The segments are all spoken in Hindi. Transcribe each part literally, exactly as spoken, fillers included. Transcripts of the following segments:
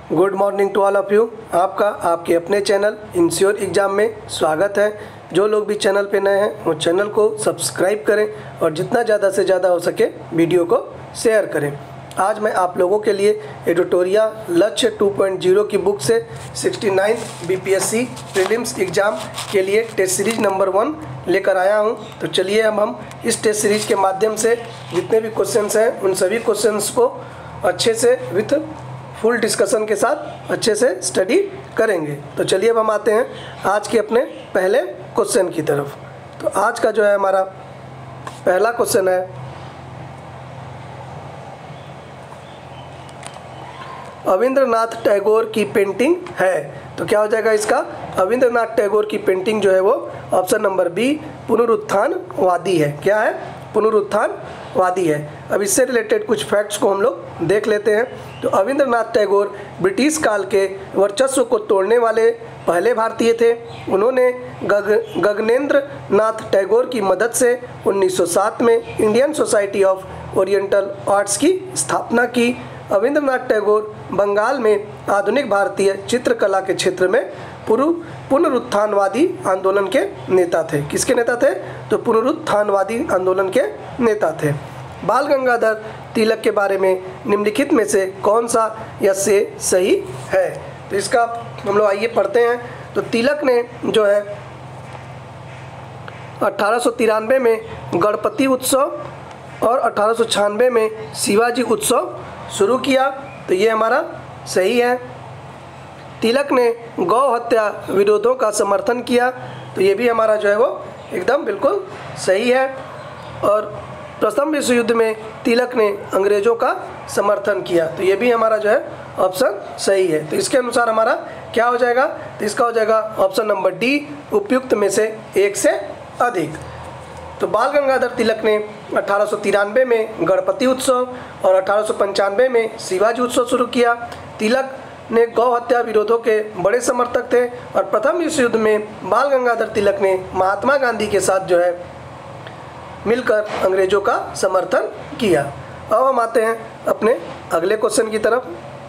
Good morning to all of you. आपका आपके अपने चैनल इंश्योर एग्ज़ाम में स्वागत है। जो लोग भी चैनल पे नए हैं वो चैनल को सब्सक्राइब करें और जितना ज़्यादा से ज़्यादा हो सके वीडियो को शेयर करें। आज मैं आप लोगों के लिए editorial Lakshya two point zero की बुक से sixty ninth BPSC prelims exam के लिए टेस्ट सीरीज नंबर वन लेकर आया हूं। तो चलिए अब हम इस टेस्ट सीरीज के माध्यम से जितने भी क्वेश्चंस हैं उन सभी क्वेश्चंस को अच्छे से विथ फुल डिस्कशन के साथ अच्छे से स्टडी करेंगे। तो चलिए अब हम आते हैं आज के अपने पहले क्वेश्चन की तरफ। तो आज का जो है हमारा पहला क्वेश्चन है, रविंद्रनाथ टैगोर की पेंटिंग है। तो क्या हो जाएगा इसका? रविंद्रनाथ टैगोर की पेंटिंग जो है वो ऑप्शन नंबर बी पुनरुत्थानवादी है। क्या है? पुनरुत्थानवादी है। अब इससे रिलेटेड कुछ फैक्ट्स को हम लोग देख लेते हैं। तो रविंद्रनाथ टैगोर ब्रिटिश काल के वर्चस्व को तोड़ने वाले पहले भारतीय थे। उन्होंने गग गगनेंद्र नाथ टैगोर की मदद से उन्नीस सौ सात में Indian society of oriental arts की स्थापना की। रविंद्रनाथ टैगोर बंगाल में आधुनिक भारतीय चित्रकला के क्षेत्र में पुरु पुनरुत्थानवादी आंदोलन के नेता थे। किसके नेता थे? तो पुनरुत्थानवादी आंदोलन के नेता थे। बाल गंगाधर तिलक के बारे में निम्नलिखित में से कौन सा या से सही है? तो इसका हम लोग आइए पढ़ते हैं। तो तिलक ने जो है अठारह सौ तिरानवे में गणपति उत्सव और अठारह सौ छियानवे में शिवाजी उत्सव शुरू किया। तो ये हमारा सही है। तिलक ने गौ हत्या विरोधों का समर्थन किया। तो ये भी हमारा जो है वो एकदम बिल्कुल सही है। और प्रथम विश्व युद्ध में तिलक ने अंग्रेज़ों का समर्थन किया। तो ये भी हमारा जो है ऑप्शन सही है। तो इसके अनुसार हमारा क्या हो जाएगा? तो इसका हो जाएगा ऑप्शन नंबर डी, उपयुक्त में से एक से अधिक। तो बाल गंगाधर तिलक ने अठारह सौ तिरानवे में गणपति उत्सव और अठारह सौ पंचानवे में शिवाजी उत्सव शुरू किया। तिलक ने गौ हत्या विरोधों के बड़े समर्थक थे और प्रथम विश्व युद्ध में बाल गंगाधर तिलक ने महात्मा गांधी के साथ जो है मिलकर अंग्रेज़ों का समर्थन किया। अब हम आते हैं अपने अगले क्वेश्चन की तरफ।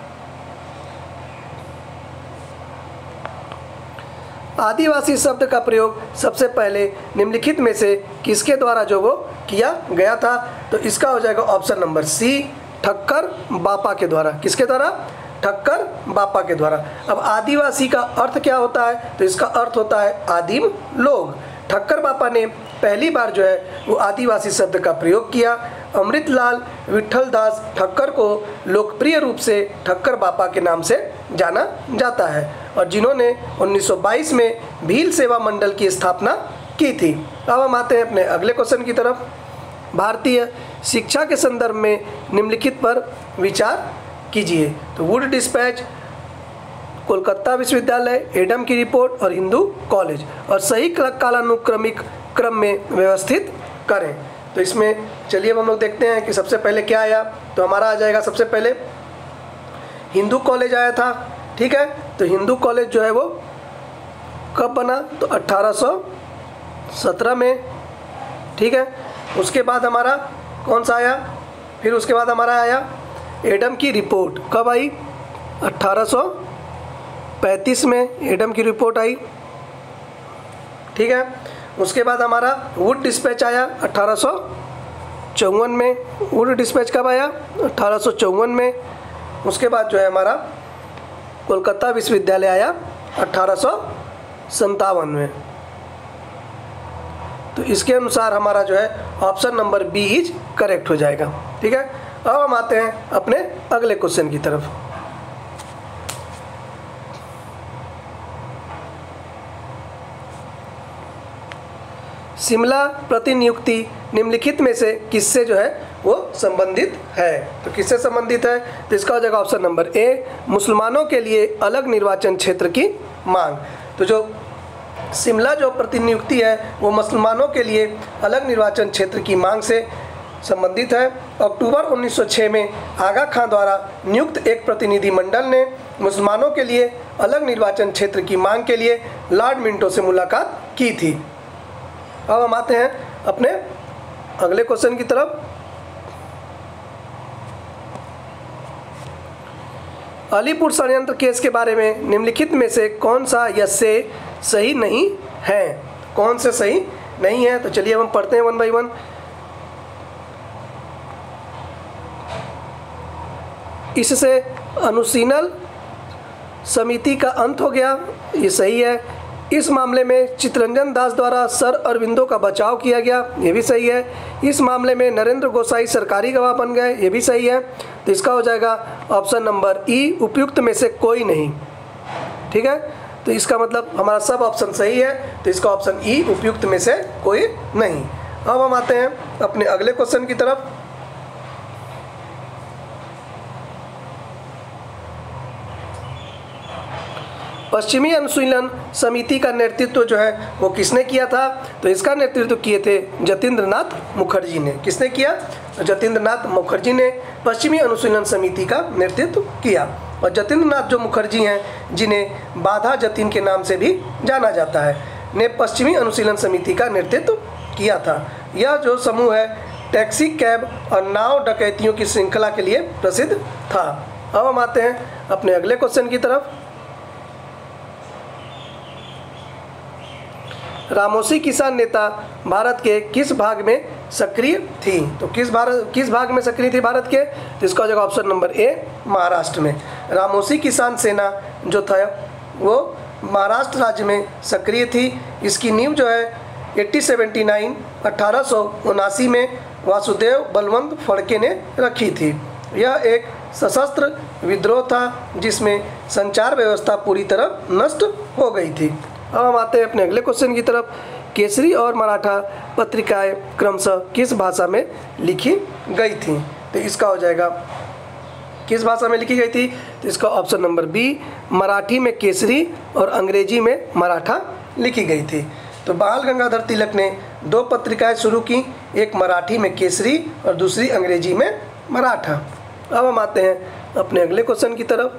आदिवासी शब्द का प्रयोग सबसे पहले निम्नलिखित में से किसके द्वारा जो वो किया गया था? तो इसका हो जाएगा ऑप्शन नंबर सी, ठक्कर बापा के द्वारा। किसके द्वारा? ठक्कर बापा के द्वारा। अब आदिवासी का अर्थ क्या होता है? तो इसका अर्थ होता है आदिम लोग। ठक्कर बापा ने पहली बार जो है वो आदिवासी शब्द का प्रयोग किया। अमृतलाल विठल दास ठक्कर को लोकप्रिय रूप से ठक्कर बापा के नाम से जाना जाता है और जिन्होंने उन्नीस सौ बाईस में भील सेवा मंडल की स्थापना की थी। अब हम आते हैं अपने अगले क्वेश्चन की तरफ। भारतीय शिक्षा के संदर्भ में निम्नलिखित पर विचार कीजिए। तो वुड डिस्पैच, कोलकाता विश्वविद्यालय, एडम की रिपोर्ट और हिंदू कॉलेज, और सही कालानुक्रमिक क्रम में व्यवस्थित करें। तो इसमें चलिए अब हम लोग देखते हैं कि सबसे पहले क्या आया। तो हमारा आ जाएगा सबसे पहले हिंदू कॉलेज आया था। ठीक है, तो हिंदू कॉलेज जो है वो कब बना? तो अट्ठारह सौ सत्रह में। ठीक है, उसके बाद हमारा कौन सा आया? फिर उसके बाद हमारा आया एडम की रिपोर्ट। कब आई? अट्ठारह सौ पैंतीस में एडम की रिपोर्ट आई। ठीक है, उसके बाद हमारा वुड डिस्पैच आया अट्ठारह सौ चौवन में। वुड डिस्पैच कब आया? अट्ठारह सौ चौवन में। उसके बाद जो है हमारा कोलकाता विश्वविद्यालय आया अट्ठारह सौ संतावन में। तो इसके अनुसार हमारा जो है option number B is correct हो जाएगा। ठीक है, अब हम आते हैं अपने अगले क्वेश्चन की तरफ। शिमला प्रतिनियुक्ति निम्नलिखित में से किससे जो है वो संबंधित है? तो किससे संबंधित है? तो इसका हो जाएगा ऑप्शन नंबर ए, मुसलमानों के लिए अलग निर्वाचन क्षेत्र की मांग। तो जो शिमला जो प्रतिनियुक्ति है वो मुसलमानों के लिए अलग निर्वाचन क्षेत्र की मांग से संबंधित है। अक्टूबर उन्नीस सौ छह में आगा खां द्वारा नियुक्त एक प्रतिनिधिमंडल ने मुसलमानों के लिए अलग निर्वाचन क्षेत्र की मांग के लिए लॉर्ड मिंटो से मुलाकात की थी। अब हम आते हैं अपने अगले क्वेश्चन की तरफ। अलीपुर षड्यंत्र केस के बारे में निम्नलिखित में से कौन सा यह से सही नहीं है? कौन से सही नहीं है? तो चलिए हम पढ़ते हैं वन बाय वन। इससे अनुशीलन समिति का अंत हो गया, ये सही है। इस मामले में चित्तरंजन दास द्वारा सर अरविंदो का बचाव किया गया, ये भी सही है। इस मामले में नरेंद्र गोसाई सरकारी गवाह बन गए, ये भी सही है। तो इसका हो जाएगा ऑप्शन नंबर ई, उपयुक्त में से कोई नहीं। ठीक है, तो इसका मतलब हमारा सब ऑप्शन सही है, तो इसका ऑप्शन ई, उपयुक्त में से कोई नहीं। अब हम आते हैं अपने अगले क्वेश्चन की तरफ। पश्चिमी अनुशीलन समिति का नेतृत्व जो है वो किसने किया था? तो इसका नेतृत्व किए थे जतीन्द्र नाथ मुखर्जी ने। किसने किया? तो जतीन्द्र नाथ मुखर्जी ने पश्चिमी अनुशीलन समिति का नेतृत्व किया। और जतीन्द्र नाथ जो मुखर्जी हैं, जिन्हें बाधा जतीन के नाम से भी जाना जाता है, ने पश्चिमी अनुशीलन समिति का नेतृत्व किया था। यह जो समूह है टैक्सी, कैब और नाव डकैतियों की श्रृंखला के लिए प्रसिद्ध था। अब हम आते हैं अपने अगले क्वेश्चन की तरफ। रामोसी किसान नेता भारत के किस भाग में सक्रिय थी? तो किस भारत किस भाग में सक्रिय थी भारत के? तो इसका हो जाएगा ऑप्शन नंबर ए, महाराष्ट्र में। रामोसी किसान सेना जो था वो महाराष्ट्र राज्य में सक्रिय थी। इसकी नींव जो है अठारह सौ उन्यासी अठारह सौ उनासी में वासुदेव बलवंत फड़के ने रखी थी। यह एक सशस्त्र विद्रोह था जिसमें संचार व्यवस्था पूरी तरह नष्ट हो गई थी। अब हम आते हैं अपने अगले क्वेश्चन की तरफ। केसरी और मराठा पत्रिकाएं क्रमशः किस भाषा में लिखी गई थी? तो इसका हो जाएगा किस भाषा में लिखी गई थी? तो इसका ऑप्शन नंबर बी, मराठी में केसरी और अंग्रेजी में मराठा लिखी गई थी। तो बाल गंगाधर तिलक ने दो पत्रिकाएं शुरू की, एक मराठी में केसरी और दूसरी अंग्रेजी में मराठा। अब हम आते हैं अपने अगले क्वेश्चन की तरफ।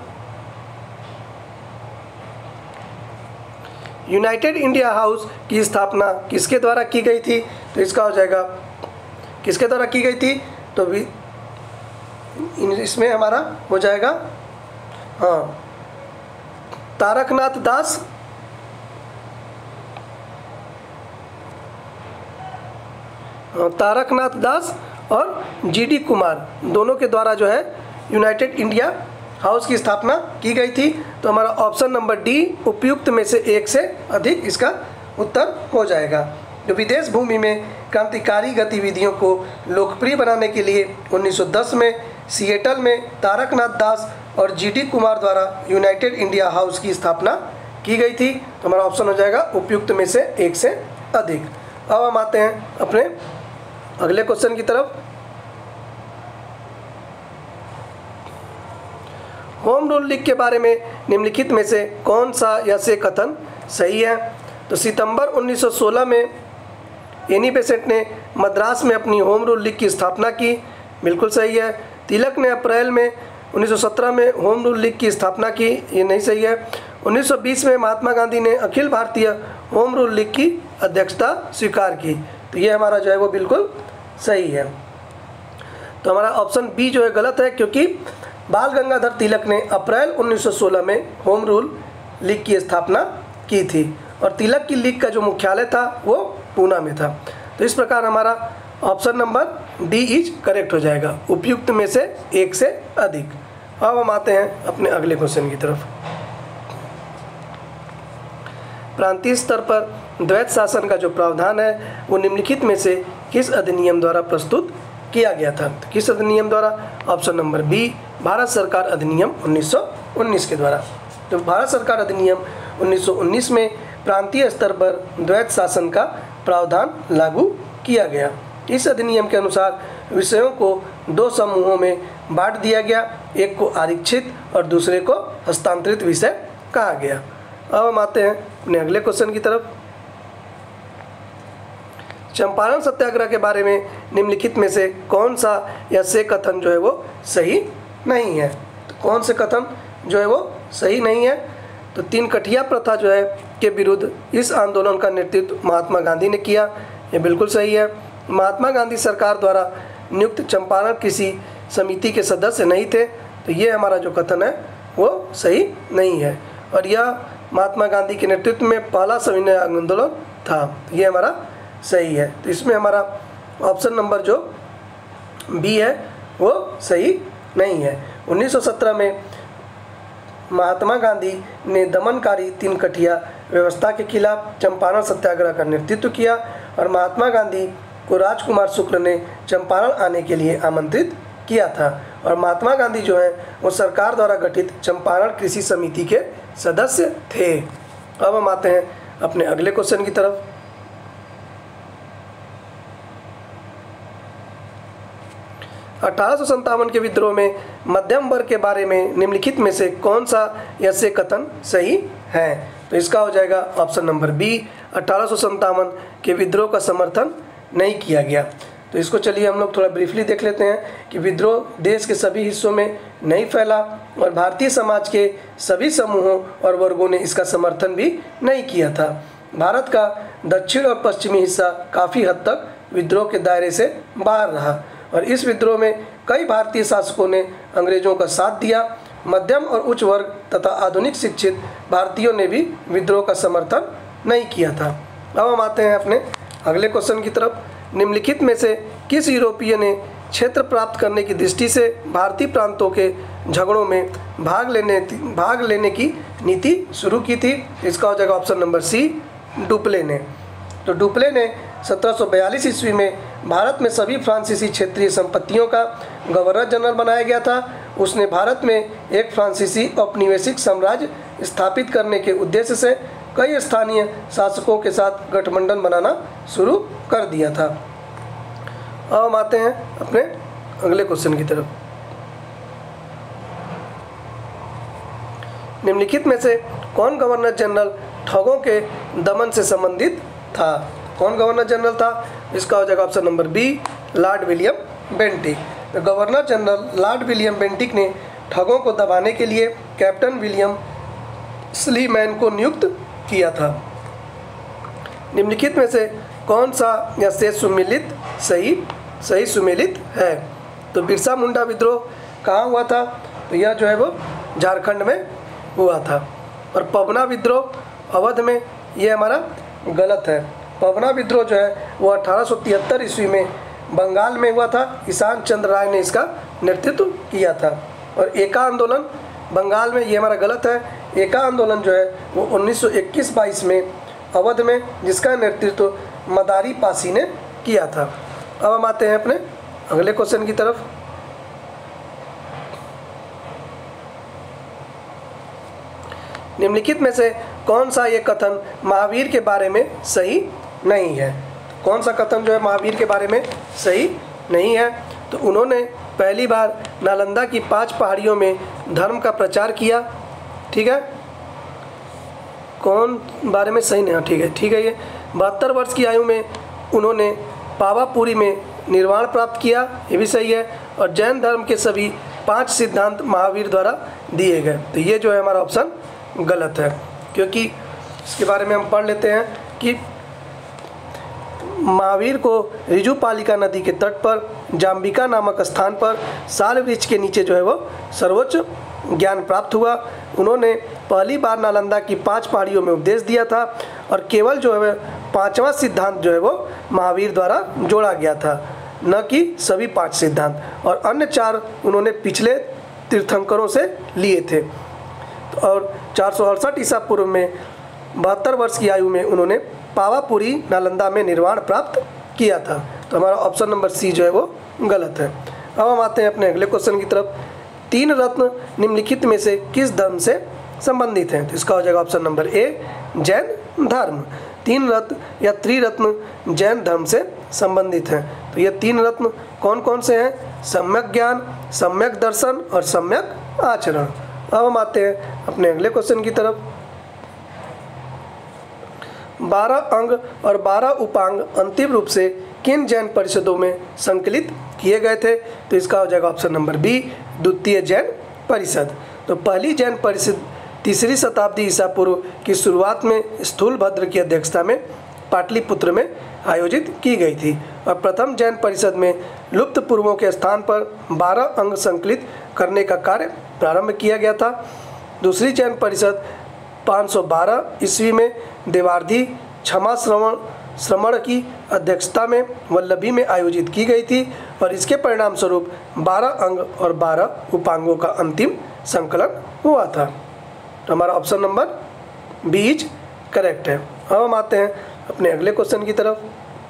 यूनाइटेड इंडिया हाउस की स्थापना किसके द्वारा की गई थी? तो इसका हो जाएगा किसके द्वारा की गई थी? तो भी इसमें हमारा हो जाएगा हाँ तारकनाथ दास तारकनाथ दास और जीडी कुमार, दोनों के द्वारा जो है यूनाइटेड इंडिया हाउस की स्थापना की गई थी। तो हमारा ऑप्शन नंबर डी, उपयुक्त में से एक से अधिक इसका उत्तर हो जाएगा। जो विदेश भूमि में क्रांतिकारी गतिविधियों को लोकप्रिय बनाने के लिए उन्नीस सौ दस में सिएटल में तारकनाथ दास और जीडी कुमार द्वारा यूनाइटेड इंडिया हाउस की स्थापना की गई थी। तो हमारा ऑप्शन हो जाएगा उपयुक्त में से एक से अधिक। अब हम आते हैं अपने अगले क्वेश्चन की तरफ। होम रूल लीग के बारे में निम्नलिखित में से कौन सा या से कथन सही है? तो सितंबर उन्नीस सौ सोलह में एनी बेसेंट ने मद्रास में अपनी होम रूल लीग की स्थापना की, बिल्कुल सही है। तिलक ने अप्रैल में उन्नीस सौ सत्रह में होम रूल लीग की स्थापना की, ये नहीं सही है। उन्नीस सौ बीस में महात्मा गांधी ने Akhil Bharatiya home rule league की अध्यक्षता स्वीकार की, तो ये हमारा जो है वो बिल्कुल सही है। तो हमारा ऑप्शन बी जो है गलत है, क्योंकि बाल गंगाधर तिलक ने अप्रैल उन्नीस सौ सोलह में होम रूल लीग की स्थापना की थी और तिलक की लीग का जो मुख्यालय था वो पूना में था। तो इस प्रकार हमारा option number D is correct हो जाएगा, उपयुक्त में से एक से अधिक। अब हम आते हैं अपने अगले क्वेश्चन की तरफ। प्रांतीय स्तर पर द्वैत शासन का जो प्रावधान है वो निम्नलिखित में से किस अधिनियम द्वारा प्रस्तुत किया गया था? तो किस अधिनियम द्वारा? ऑप्शन नंबर बी, भारत सरकार अधिनियम उन्नीस सौ उन्नीस के द्वारा। तो भारत सरकार अधिनियम उन्नीस सौ उन्नीस में प्रांतीय स्तर पर द्वैत शासन का प्रावधान लागू किया गया। इस अधिनियम के अनुसार विषयों को दो समूहों में बांट दिया गया, एक को आरक्षित और दूसरे को हस्तांतरित विषय कहा गया। अब हम आते हैं अपने अगले क्वेश्चन की तरफ। चंपारण सत्याग्रह के बारे में निम्नलिखित में से कौन सा या से कथन जो है वो सही नहीं है? तो कौन से कथन जो है वो सही नहीं है? तो तीन कठिया प्रथा जो है के विरुद्ध इस आंदोलन का नेतृत्व महात्मा गांधी ने किया, ये बिल्कुल सही है। महात्मा गांधी सरकार द्वारा नियुक्त चंपारण किसी समिति के सदस्य नहीं थे, तो ये हमारा जो कथन है वो सही नहीं है। और यह महात्मा गांधी के नेतृत्व में पहला सविनय आंदोलन था, ये हमारा सही है। तो इसमें हमारा ऑप्शन नंबर जो बी है वो सही नहीं है। उन्नीस सौ सत्रह में महात्मा गांधी ने दमनकारी तीन कठिया व्यवस्था के खिलाफ चंपारण सत्याग्रह का नेतृत्व किया और महात्मा गांधी को राजकुमार शुक्ल ने चंपारण आने के लिए आमंत्रित किया था। और महात्मा गांधी जो है वो सरकार द्वारा गठित चंपारण कृषि समिति के सदस्य थे। अब हम आते हैं अपने अगले क्वेश्चन की तरफ। अठारह सौ संतावन के विद्रोह में मध्यम वर्ग के बारे में निम्नलिखित में से कौन सा यह कथन सही है? तो इसका हो जाएगा ऑप्शन नंबर बी, अठारह सौ संतावन के विद्रोह का समर्थन नहीं किया गया। तो इसको चलिए हम लोग थोड़ा ब्रीफली देख लेते हैं कि विद्रोह देश के सभी हिस्सों में नहीं फैला और भारतीय समाज के सभी समूहों और वर्गों ने इसका समर्थन भी नहीं किया था। भारत का दक्षिण और पश्चिमी हिस्सा काफ़ी हद तक विद्रोह के दायरे से बाहर रहा और इस विद्रोह में कई भारतीय शासकों ने अंग्रेजों का साथ दिया। मध्यम और उच्च वर्ग तथा आधुनिक शिक्षित भारतीयों ने भी विद्रोह का समर्थन नहीं किया था। अब हम आते हैं अपने अगले क्वेश्चन की तरफ। निम्नलिखित में से किस यूरोपीय ने क्षेत्र प्राप्त करने की दृष्टि से भारतीय प्रांतों के झगड़ों में भाग लेने भाग लेने की नीति शुरू की थी? इसका हो जाएगा ऑप्शन नंबर सी, डुप्ले ने। तो डुप्ले ने सत्रह सौ बयालीस ईस्वी में भारत में सभी फ्रांसीसी क्षेत्रीय संपत्तियों का गवर्नर जनरल बनाया गया था। उसने भारत में एक फ्रांसीसी औपनिवेशिक साम्राज्य स्थापित करने के उद्देश्य से कई स्थानीय शासकों के साथ गठबंधन बनाना शुरू कर दिया था। अब हम आते हैं अपने अगले क्वेश्चन की तरफ। निम्नलिखित में से कौन गवर्नर जनरल ठगों के दमन से संबंधित था? कौन गवर्नर जनरल था? इसका हो जाएगा option number B, Lord William Bentinck. तो governor general Lord William Bentinck ने ठगों को दबाने के लिए कैप्टन विलियम स्लीमैन को नियुक्त किया था। निम्नलिखित में से कौन सा यह से सुमेलित सही सही सुमेलित है? तो बिरसा मुंडा विद्रोह कहाँ हुआ था? तो यह जो है वो झारखंड में हुआ था। और पवना विद्रोह अवध में, ये हमारा गलत है। पवना विद्रोह जो है वो अठारह सौ तिहत्तर ईस्वी में बंगाल में हुआ था। ईशान चंद्र राय ने इसका नेतृत्व किया था। और एका आंदोलन बंगाल में, ये हमारा गलत है। एका आंदोलन जो है वो उन्नीस सौ इक्कीस बाईस में अवध में, जिसका नेतृत्व मदारी पासी ने किया था। अब हम आते हैं अपने अगले क्वेश्चन की तरफ। निम्नलिखित में से कौन सा ये कथन महावीर के बारे में सही नहीं है? कौन सा कथन जो है महावीर के बारे में सही नहीं है? तो उन्होंने पहली बार नालंदा की पांच पहाड़ियों में धर्म का प्रचार किया। ठीक है, कौन बारे में सही नहीं? ठीक है ठीक है ये बहत्तर वर्ष की आयु में उन्होंने पावापुरी में निर्वाण प्राप्त किया, ये भी सही है। और जैन धर्म के सभी पांच सिद्धांत महावीर द्वारा दिए गए। तो ये जो है हमारा ऑप्शन गलत है, क्योंकि इसके बारे में हम पढ़ लेते हैं कि महावीर को रिजुपालिका नदी के तट पर जाम्बिका नामक स्थान पर साल वृक्ष के नीचे जो है वो सर्वोच्च ज्ञान प्राप्त हुआ। उन्होंने पहली बार नालंदा की पांच पहाड़ियों में उपदेश दिया था और केवल जो है पांचवा सिद्धांत जो है वो महावीर द्वारा जोड़ा गया था, न कि सभी पांच सिद्धांत। और अन्य चार उन्होंने पिछले तीर्थंकरों से लिए थे। और चार सौ अड़सठ ईसा पूर्व में बहत्तर वर्ष की आयु में उन्होंने पावापुरी नालंदा में निर्वाण प्राप्त किया था। तो हमारा ऑप्शन नंबर सी जो है वो गलत है। अब हम आते हैं अपने अगले क्वेश्चन की तरफ। तीन रत्न निम्नलिखित में से किस धर्म से संबंधित हैं? तो इसका हो जाएगा ऑप्शन नंबर ए, जैन धर्म। तीन रत्न या त्रिरत्न जैन धर्म से संबंधित हैं। तो ये तीन रत्न कौन कौन से हैं? सम्यक ज्ञान, सम्यक दर्शन और सम्यक आचरण। अब हम आते हैं अपने अगले क्वेश्चन की तरफ। बारह अंग और बारह उपांग अंतिम रूप से किन जैन परिषदों में संकलित किए गए थे? तो इसका हो जाएगा ऑप्शन नंबर बी, द्वितीय जैन परिषद। तो पहली जैन परिषद तीसरी शताब्दी ईसा पूर्व की शुरुआत में स्थूलभद्र की अध्यक्षता में पाटलिपुत्र में आयोजित की गई थी। और प्रथम जैन परिषद में लुप्त पूर्वों के स्थान पर बारह अंग संकलित करने का कार्य प्रारंभ किया गया था। दूसरी जैन परिषद पाँच सौ बारह ईस्वी में देवार्धी क्षमा श्रवण श्रमण की अध्यक्षता में वल्लभी में आयोजित की गई थी और इसके परिणाम स्वरूप बारह अंग और बारह उपांगों का अंतिम संकलन हुआ था। तो हमारा option number B is correct है। अब हम आते हैं अपने अगले क्वेश्चन की तरफ।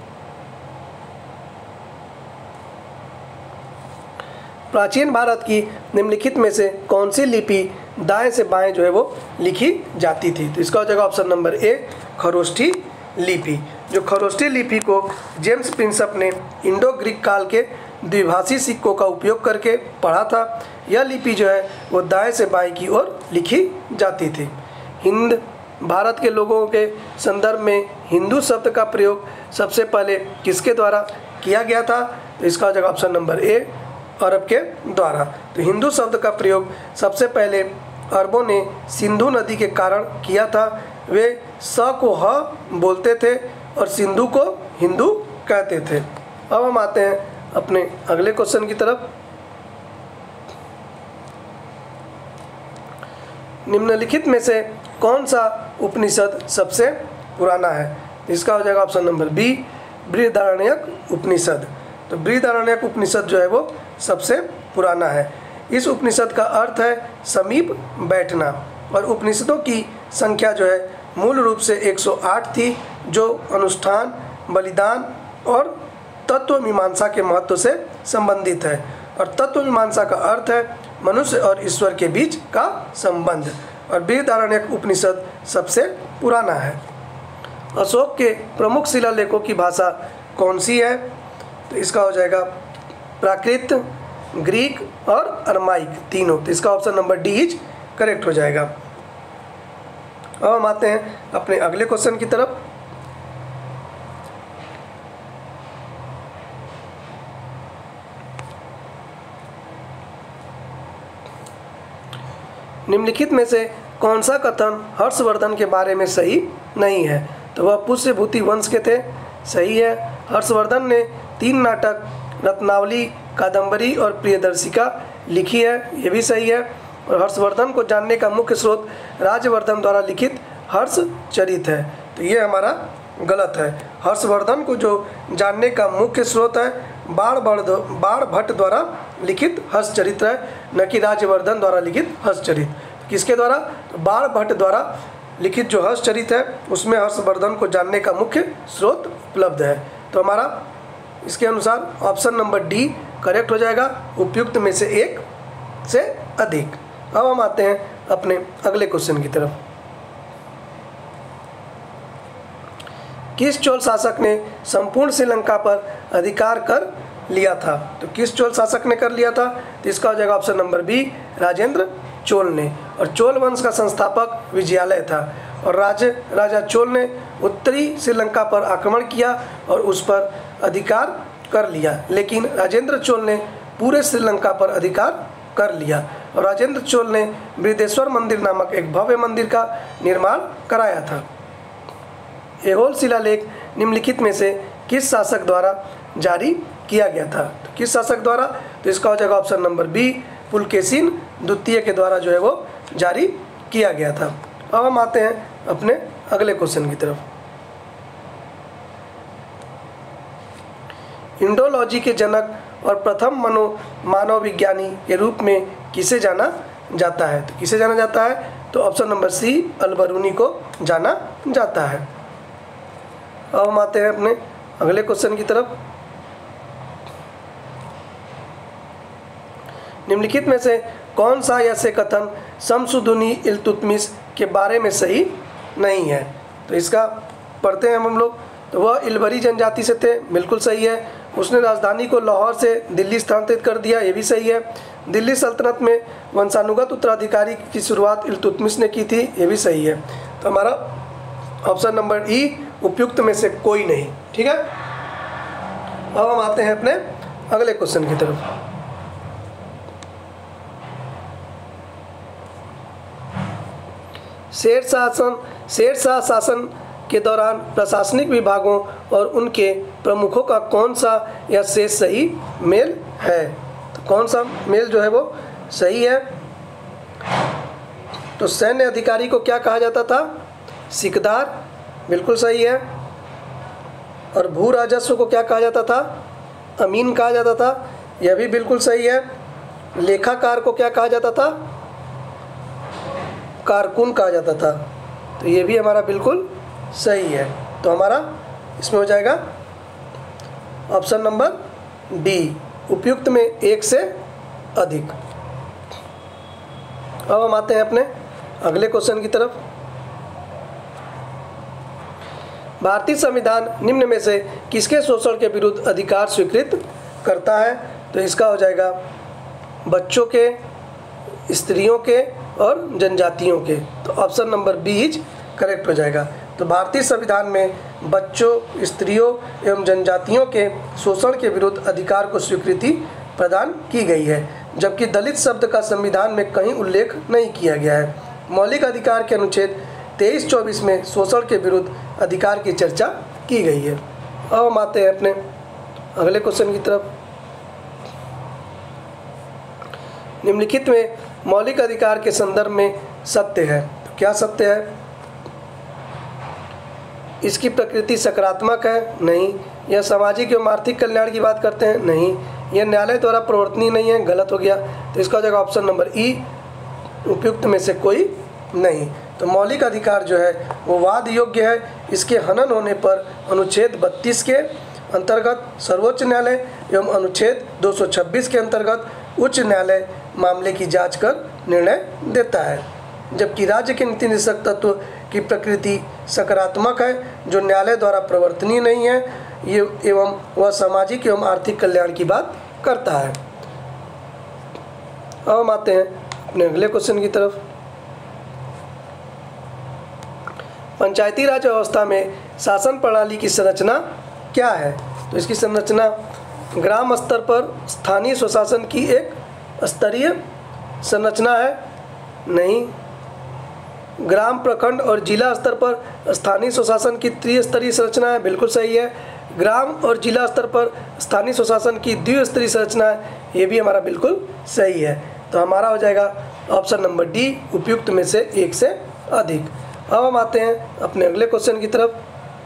प्राचीन भारत की निम्नलिखित में से कौन सी लिपि दाएं से बाएं जो है वो लिखी जाती थी? तो इसका हो जाएगा ऑप्शन नंबर ए खरोष्ठी लिपि। जो खरोष्ठी लिपि को जेम्स प्रिंसप ने इंडो ग्रीक काल के द्विभाषी सिक्कों का उपयोग करके पढ़ा था। यह लिपि जो है वो दाएं से बाएं की ओर लिखी जाती थी। हिंद भारत के लोगों के संदर्भ में हिंदू शब्द का प्रयोग सबसे पहले किसके द्वारा किया गया था? तो इसका हो जाएगा ऑप्शन नंबर ए अरब के द्वारा। तो हिंदू शब्द का प्रयोग सबसे पहले अरबों ने सिंधु नदी के कारण किया था। वे स को ह बोलते थे और सिंधु को हिंदू कहते थे। अब हम आते हैं अपने अगले क्वेश्चन की तरफ। निम्नलिखित में से कौन सा उपनिषद सबसे पुराना है? इसका हो जाएगा option number B Brihadaranyaka Upanishad. तो बृहदारण्यक उपनिषद जो है वो सबसे पुराना है। इस उपनिषद का अर्थ है समीप बैठना और उपनिषदों की संख्या जो है मूल रूप से एक सौ आठ थी, जो अनुष्ठान, बलिदान और तत्व मीमांसा के महत्व से संबंधित है। और तत्व मीमांसा का अर्थ है मनुष्य और ईश्वर के बीच का संबंध। और बृहदारण्यक उपनिषद सबसे पुराना है। अशोक के प्रमुख शिलालेखों की भाषा कौन सी है? तो इसका हो जाएगा प्राकृत, ग्रीक और अरमाइक तीनों। तो इसका option number D is correct हो जाएगा। अब हम आते हैं अपने अगले क्वेश्चन की तरफ। निम्नलिखित में से कौन सा कथन हर्षवर्धन के बारे में सही नहीं है? तो वह पुष्यभूति वंश के थे, सही है। हर्षवर्धन ने तीन नाटक रत्नावली, कादम्बरी और प्रियदर्शिका लिखी है, ये भी सही है। और हर्षवर्धन को जानने का मुख्य स्रोत राजवर्धन द्वारा लिखित हर्षचरित है, तो ये हमारा गलत है। हर्षवर्धन को जो जानने का मुख्य स्रोत है बाण बाण भट्ट द्वारा लिखित हर्षचरित है, न कि राजवर्धन द्वारा लिखित हर्षचरित। किसके द्वारा? बाण भट्ट द्वारा लिखित जो हर्षचरित है उसमें हर्षवर्धन को जानने का मुख्य स्रोत उपलब्ध है। तो हमारा इसके अनुसार ऑप्शन नंबर डी करेक्ट हो जाएगा, उपयुक्त में से एक से अधिक। अब हम आते हैं अपने अगले क्वेश्चन की तरफ। किस चोल शासक ने संपूर्ण श्रीलंका पर अधिकार कर लिया था? तो किस चोल शासक ने कर लिया था? तो इसका हो जाएगा option number B Rajendra Chola ने। और चोल वंश का संस्थापक विजयालय था और राज राजा चोल ने उत्तरी श्रीलंका पर आक्रमण किया और उस पर अधिकार कर लिया, लेकिन राजेंद्र चोल ने पूरे श्रीलंका पर अधिकार कर लिया। और राजेंद्र चोल ने बृहदेश्वर मंदिर नामक एक भव्य मंदिर का निर्माण कराया था। ऐहोल शिलालेख निम्नलिखित में से किस शासक द्वारा जारी किया गया था? तो किस शासक द्वारा? तो इसका हो जाएगा ऑप्शन नंबर बी पुलकेशिन द्वितीय के द्वारा जो है वो जारी किया गया था। अब हम आते हैं अपने अगले क्वेश्चन की तरफ। इंडोलॉजी के जनक और प्रथम मनो मानव विज्ञानी के रूप में किसे जाना जाता है? तो किसे जाना जाता है? तो ऑप्शन नंबर सी अल-बरूनी को जाना जाता है। अब हम आते हैं अपने अगले क्वेश्चन की तरफ। निम्नलिखित में से कौन सा ऐसे कथन शम्सुद्दीन इल्तुतमिश के बारे में सही नहीं है? तो इसका पढ़ते हैं हम लोग। तो वह इलबरी जनजाति से थे, बिल्कुल सही है। उसने राजधानी को लाहौर से दिल्ली स्थानांतरित कर दिया, ये भी सही है। दिल्ली सल्तनत में वंशानुगत उत्तराधिकारी की शुरुआत इल्तुतमिश ने की थी, ये भी सही है। तो हमारा ऑप्शन नंबर ई उपयुक्त में से कोई नहीं, ठीक है। अब हम आते हैं अपने अगले क्वेश्चन की तरफ। शेर शासन शेरशाह शासन के दौरान प्रशासनिक विभागों और उनके प्रमुखों का कौन सा या शेष सही मेल है? तो कौन सा मेल जो है वो सही है? तो सैन्य अधिकारी को क्या कहा जाता था? सिकदार, बिल्कुल सही है। और भू राजस्व को क्या कहा जाता था? अमीन कहा जाता था, यह भी बिल्कुल सही है। लेखाकार को क्या कहा जाता था? कारकुन कहा जाता था, तो ये भी हमारा बिल्कुल सही है। तो हमारा इसमें हो जाएगा ऑप्शन नंबर डी, उपयुक्त में एक से अधिक। अब हम आते हैं अपने अगले क्वेश्चन की तरफ। भारतीय संविधान निम्न में से किसके शोषण के विरुद्ध अधिकार स्वीकृत करता है? तो इसका हो जाएगा बच्चों के, स्त्रियों के और जनजातियों के। तो option number B is correct हो जाएगा। तो भारतीय संविधान में बच्चों, स्त्रियों एवं जनजातियों के शोषण के विरुद्ध अधिकार को स्वीकृति प्रदान की गई है, जबकि दलित शब्द का संविधान में कहीं उल्लेख नहीं किया गया है। मौलिक अधिकार के अनुच्छेद तेईस चौबीस में शोषण के विरुद्ध अधिकार की चर्चा की गई है। अब हम आते हैं अपने अगले क्वेश्चन की तरफ। निम्नलिखित में मौलिक अधिकार के संदर्भ में सत्य है, तो क्या सत्य है? इसकी प्रकृति सकारात्मक है? नहीं। यह सामाजिक एवं आर्थिक कल्याण की बात करते हैं? नहीं। यह न्यायालय द्वारा प्रवर्तनीय नहीं है? गलत हो गया। तो इसका हो जाएगा ऑप्शन नंबर ई, उपयुक्त में से कोई नहीं। तो मौलिक अधिकार जो है वो वाद योग्य है। इसके हनन होने पर अनुच्छेद बत्तीस के अंतर्गत सर्वोच्च न्यायालय एवं अनुच्छेद दो सौ छब्बीस के अंतर्गत उच्च न्यायालय मामले की जांच कर निर्णय देता है, जबकि राज्य के नीति निषेधक तत्व की प्रकृति सकारात्मक है, जो न्यायालय द्वारा प्रवर्तनीय नहीं है, ये एवं वह सामाजिक एवं आर्थिक कल्याण की बात करता है। अब हम आते हैं अपने अगले क्वेश्चन की तरफ। पंचायती राज व्यवस्था में शासन प्रणाली की संरचना क्या है? तो इसकी संरचना ग्राम स्तर पर स्थानीय स्वशासन की एक स्तरीय संरचना है? नहीं। ग्राम, प्रखंड और जिला स्तर पर स्थानीय स्वशासन की त्रिस्तरीय संरचना है? बिल्कुल सही है। ग्राम और जिला स्तर पर स्थानीय स्वशासन की द्विस्तरीय संरचना है? ये भी हमारा बिल्कुल सही है। तो हमारा हो जाएगा ऑप्शन नंबर डी, उपयुक्त में से एक से अधिक। अब हम आते हैं अपने अगले क्वेश्चन की तरफ।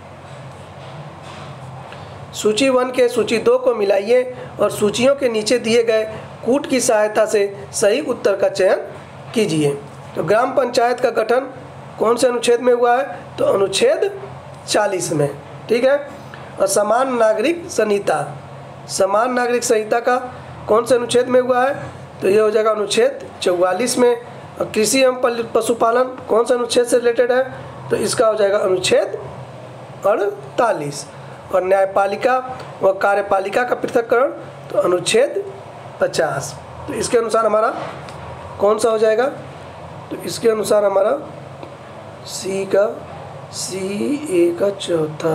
सूची वन के सूची दो को मिलाइए और सूचियों के नीचे दिए गए कूट की सहायता से सही उत्तर का चयन कीजिए। तो ग्राम पंचायत का गठन कौन से अनुच्छेद में हुआ है? तो अनुच्छेद चालीस में, ठीक है। और समान नागरिक संहिता, समान नागरिक संहिता का कौन से अनुच्छेद में हुआ है? तो ये हो जाएगा अनुच्छेद चौवालीस में। और कृषि एवं पशुपालन कौन सा अनुच्छेद से रिलेटेड है? तो इसका हो जाएगा अनुच्छेद अड़तालीस। और न्यायपालिका व कार्यपालिका का पृथक्करण तो अनुच्छेद पचास। तो इसके अनुसार हमारा कौन सा हो जाएगा? तो इसके अनुसार हमारा सी का सी ए का चौथा,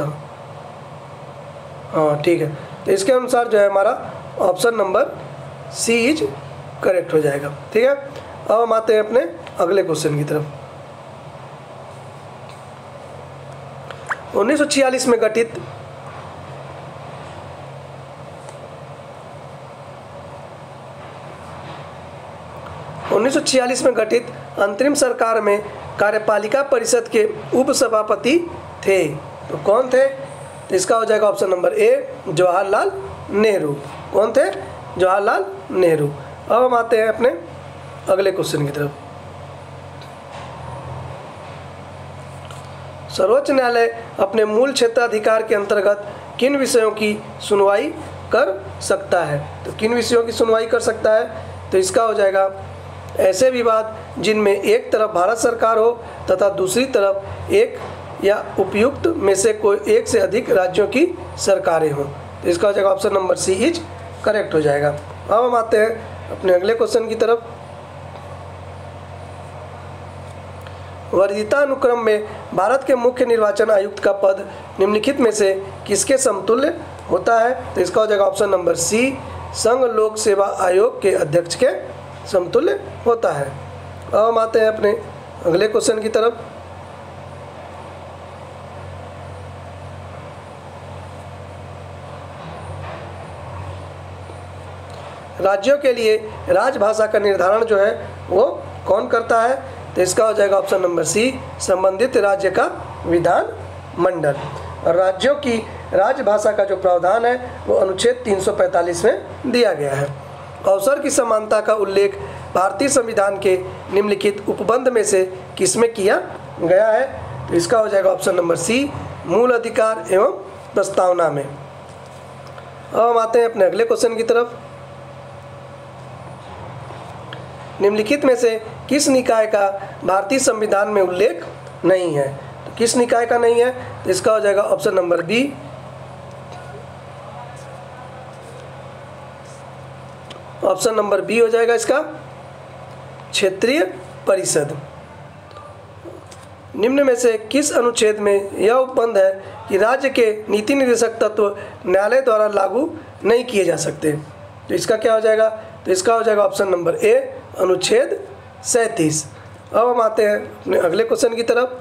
हाँ ठीक है। तो इसके अनुसार जो है हमारा option number C is correct हो जाएगा, ठीक है। अब हम आते हैं अपने अगले क्वेश्चन की तरफ। उन्नीस सौ छियालीस में गठित उन्नीस सौ छियालीस में गठित अंतरिम सरकार में कार्यपालिका परिषद के उप सभापति थे, तो कौन थे? तो इसका हो जाएगा option number A, Jawaharlal Nehru. कौन थे? जवाहरलाल नेहरू। अब हम आते हैं अपने अगले क्वेश्चन की तरफ। सर्वोच्च न्यायालय अपने मूल क्षेत्राधिकार के अंतर्गत किन विषयों की सुनवाई कर सकता है? तो किन विषयों की सुनवाई कर सकता है? तो इसका हो जाएगा ऐसे विवाद जिनमें एक तरफ भारत सरकार हो तथा दूसरी तरफ एक या उपयुक्त में से कोई एक से अधिक राज्यों की सरकारें हों। तो इसका हो जाएगा option number C is correct हो जाएगा। अब हम आते हैं अपने अगले क्वेश्चन की तरफ। वरीयता अनुक्रम में भारत के मुख्य निर्वाचन आयुक्त का पद निम्नलिखित में से किसके समतुल्य होता है? तो इसका हो जाएगा ऑप्शन नंबर सी, संघ लोक सेवा आयोग के अध्यक्ष के समतुल्य होता है। अब हम आते हैं अपने अगले क्वेश्चन की तरफ। राज्यों के लिए राजभाषा का निर्धारण जो है वो कौन करता है? तो इसका हो जाएगा ऑप्शन नंबर सी, संबंधित राज्य का विधान मंडल। और राज्यों की राजभाषा का जो प्रावधान है वो अनुच्छेद तीन सौ पैंतालीस में दिया गया है। अवसर की समानता का उल्लेख भारतीय संविधान के निम्नलिखित उपबंध में से किसमें किया गया है? तो इसका हो जाएगा ऑप्शन नंबर सी, मूल अधिकार एवं प्रस्तावना में। अब हम आते हैं अपने अगले क्वेश्चन की तरफ। निम्नलिखित में से किस निकाय का भारतीय संविधान में उल्लेख नहीं है? तो किस निकाय का नहीं है? तो इसका हो जाएगा option number B, option number B हो जाएगा इसका, क्षेत्रीय परिषद। निम्न में से किस अनुच्छेद में यह उपबंध है कि राज्य के नीति निर्देशक तत्व न्यायालय द्वारा लागू नहीं किए जा सकते? तो इसका क्या हो जाएगा? तो इसका हो जाएगा ऑप्शन नंबर ए, अनुच्छेद सैंतीस। अब हम आते हैं अपने अगले क्वेश्चन की तरफ।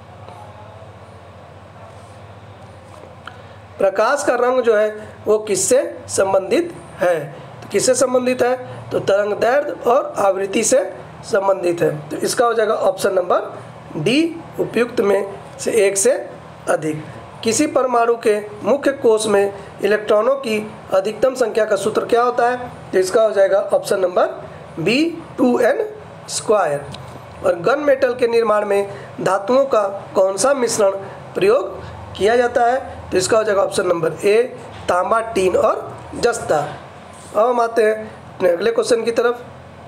प्रकाश का रंग जो है वो किससे संबंधित है? तो किससे संबंधित है? तो तरंग दैर्ध्य और आवृत्ति से संबंधित है। तो इसका हो जाएगा ऑप्शन नंबर डी, उपयुक्त में से एक से अधिक। किसी परमाणु के मुख्य कोश में इलेक्ट्रॉनों की अधिकतम संख्या का सूत्र क्या होता है? तो इसका हो जाएगा option number B, two N square. और गन मेटल के निर्माण में धातुओं का कौन सा मिश्रण प्रयोग किया जाता है? तो इसका हो जाएगा ऑप्शन नंबर ए, तांबा, टीन और जस्ता। अब हम आते हैं अपने अगले क्वेश्चन की तरफ।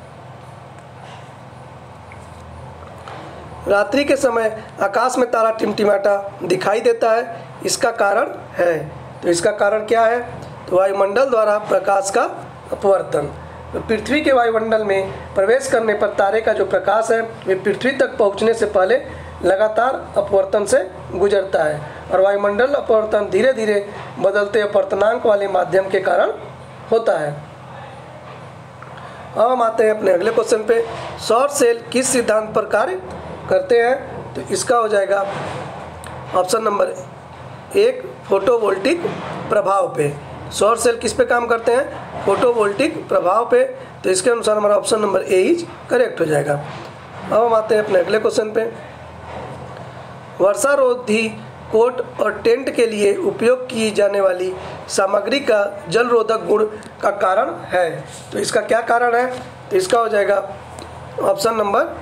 रात्रि के समय आकाश में तारा टिमटिमाता दिखाई देता है, इसका कारण है? तो इसका कारण क्या है? तो वायुमंडल द्वारा प्रकाश का अपवर्तन। तो पृथ्वी के वायुमंडल में प्रवेश करने पर तारे का जो प्रकाश है वे पृथ्वी तक पहुंचने से पहले लगातार अपवर्तन से गुजरता है, और वायुमंडल अपवर्तन धीरे धीरे बदलते अपवर्तनांक वाले माध्यम के कारण होता है। अब हम आते हैं अपने अगले क्वेश्चन पे। सौर सेल किस सिद्धांत पर कार्य करते हैं? तो इसका हो जाएगा ऑप्शन नंबर एक, फोटोवोल्टिक प्रभाव पे। सौर सेल किस पे काम करते हैं? फोटोवोल्टिक प्रभाव पे। तो इसके अनुसार हमारा option number A is correct हो जाएगा। अब हम आते हैं अपने अगले क्वेश्चन पे। वर्षारोधी कोट और टेंट के लिए उपयोग की जाने वाली सामग्री का जल रोधक गुण का कारण है। तो इसका क्या कारण है? तो इसका हो जाएगा ऑप्शन नंबर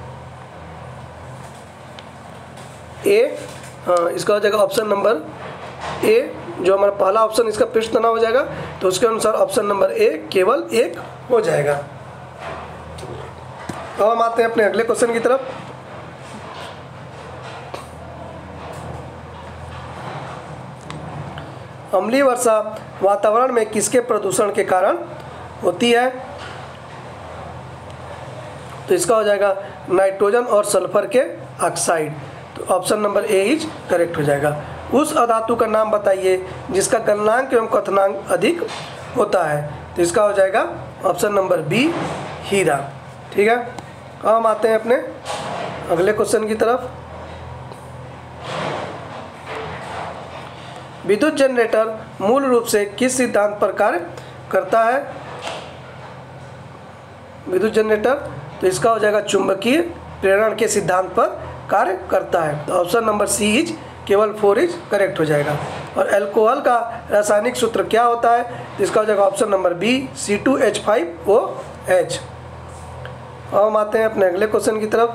ए, हाँ इसका हो जाएगा ऑप्शन नंबर ए, जो हमारा पहला ऑप्शन इसका पृष्ठ तनाव हो जाएगा। तो उसके अनुसार ऑप्शन नंबर ए केवल एक हो जाएगा। अब हम आते हैं अपने अगले क्वेश्चन की तरफ। अम्लीय वर्षा वातावरण में किसके प्रदूषण के कारण होती है? तो इसका हो जाएगा नाइट्रोजन और सल्फर के ऑक्साइड। तो option number A is correct हो जाएगा। उस अधातु का नाम बताइए जिसका गलनांक एवं कथनांक अधिक होता है। तो इसका हो जाएगा ऑप्शन नंबर बी, हीरा। ठीक है, अब हम आते हैं अपने अगले क्वेश्चन की तरफ। विद्युत जनरेटर मूल रूप से किस सिद्धांत पर कार्य करता है? विद्युत जनरेटर, तो इसका हो जाएगा चुंबकीय प्रेरण के सिद्धांत पर कार्य करता है। तो ऑप्शन नंबर सी इज केवल फोर इज करेक्ट हो जाएगा। और अल्कोहल का रासायनिक सूत्र क्या होता है? तो इसका हो जाएगा option number B, C two H five O H. अब हम आते हैं अपने अगले क्वेश्चन की तरफ।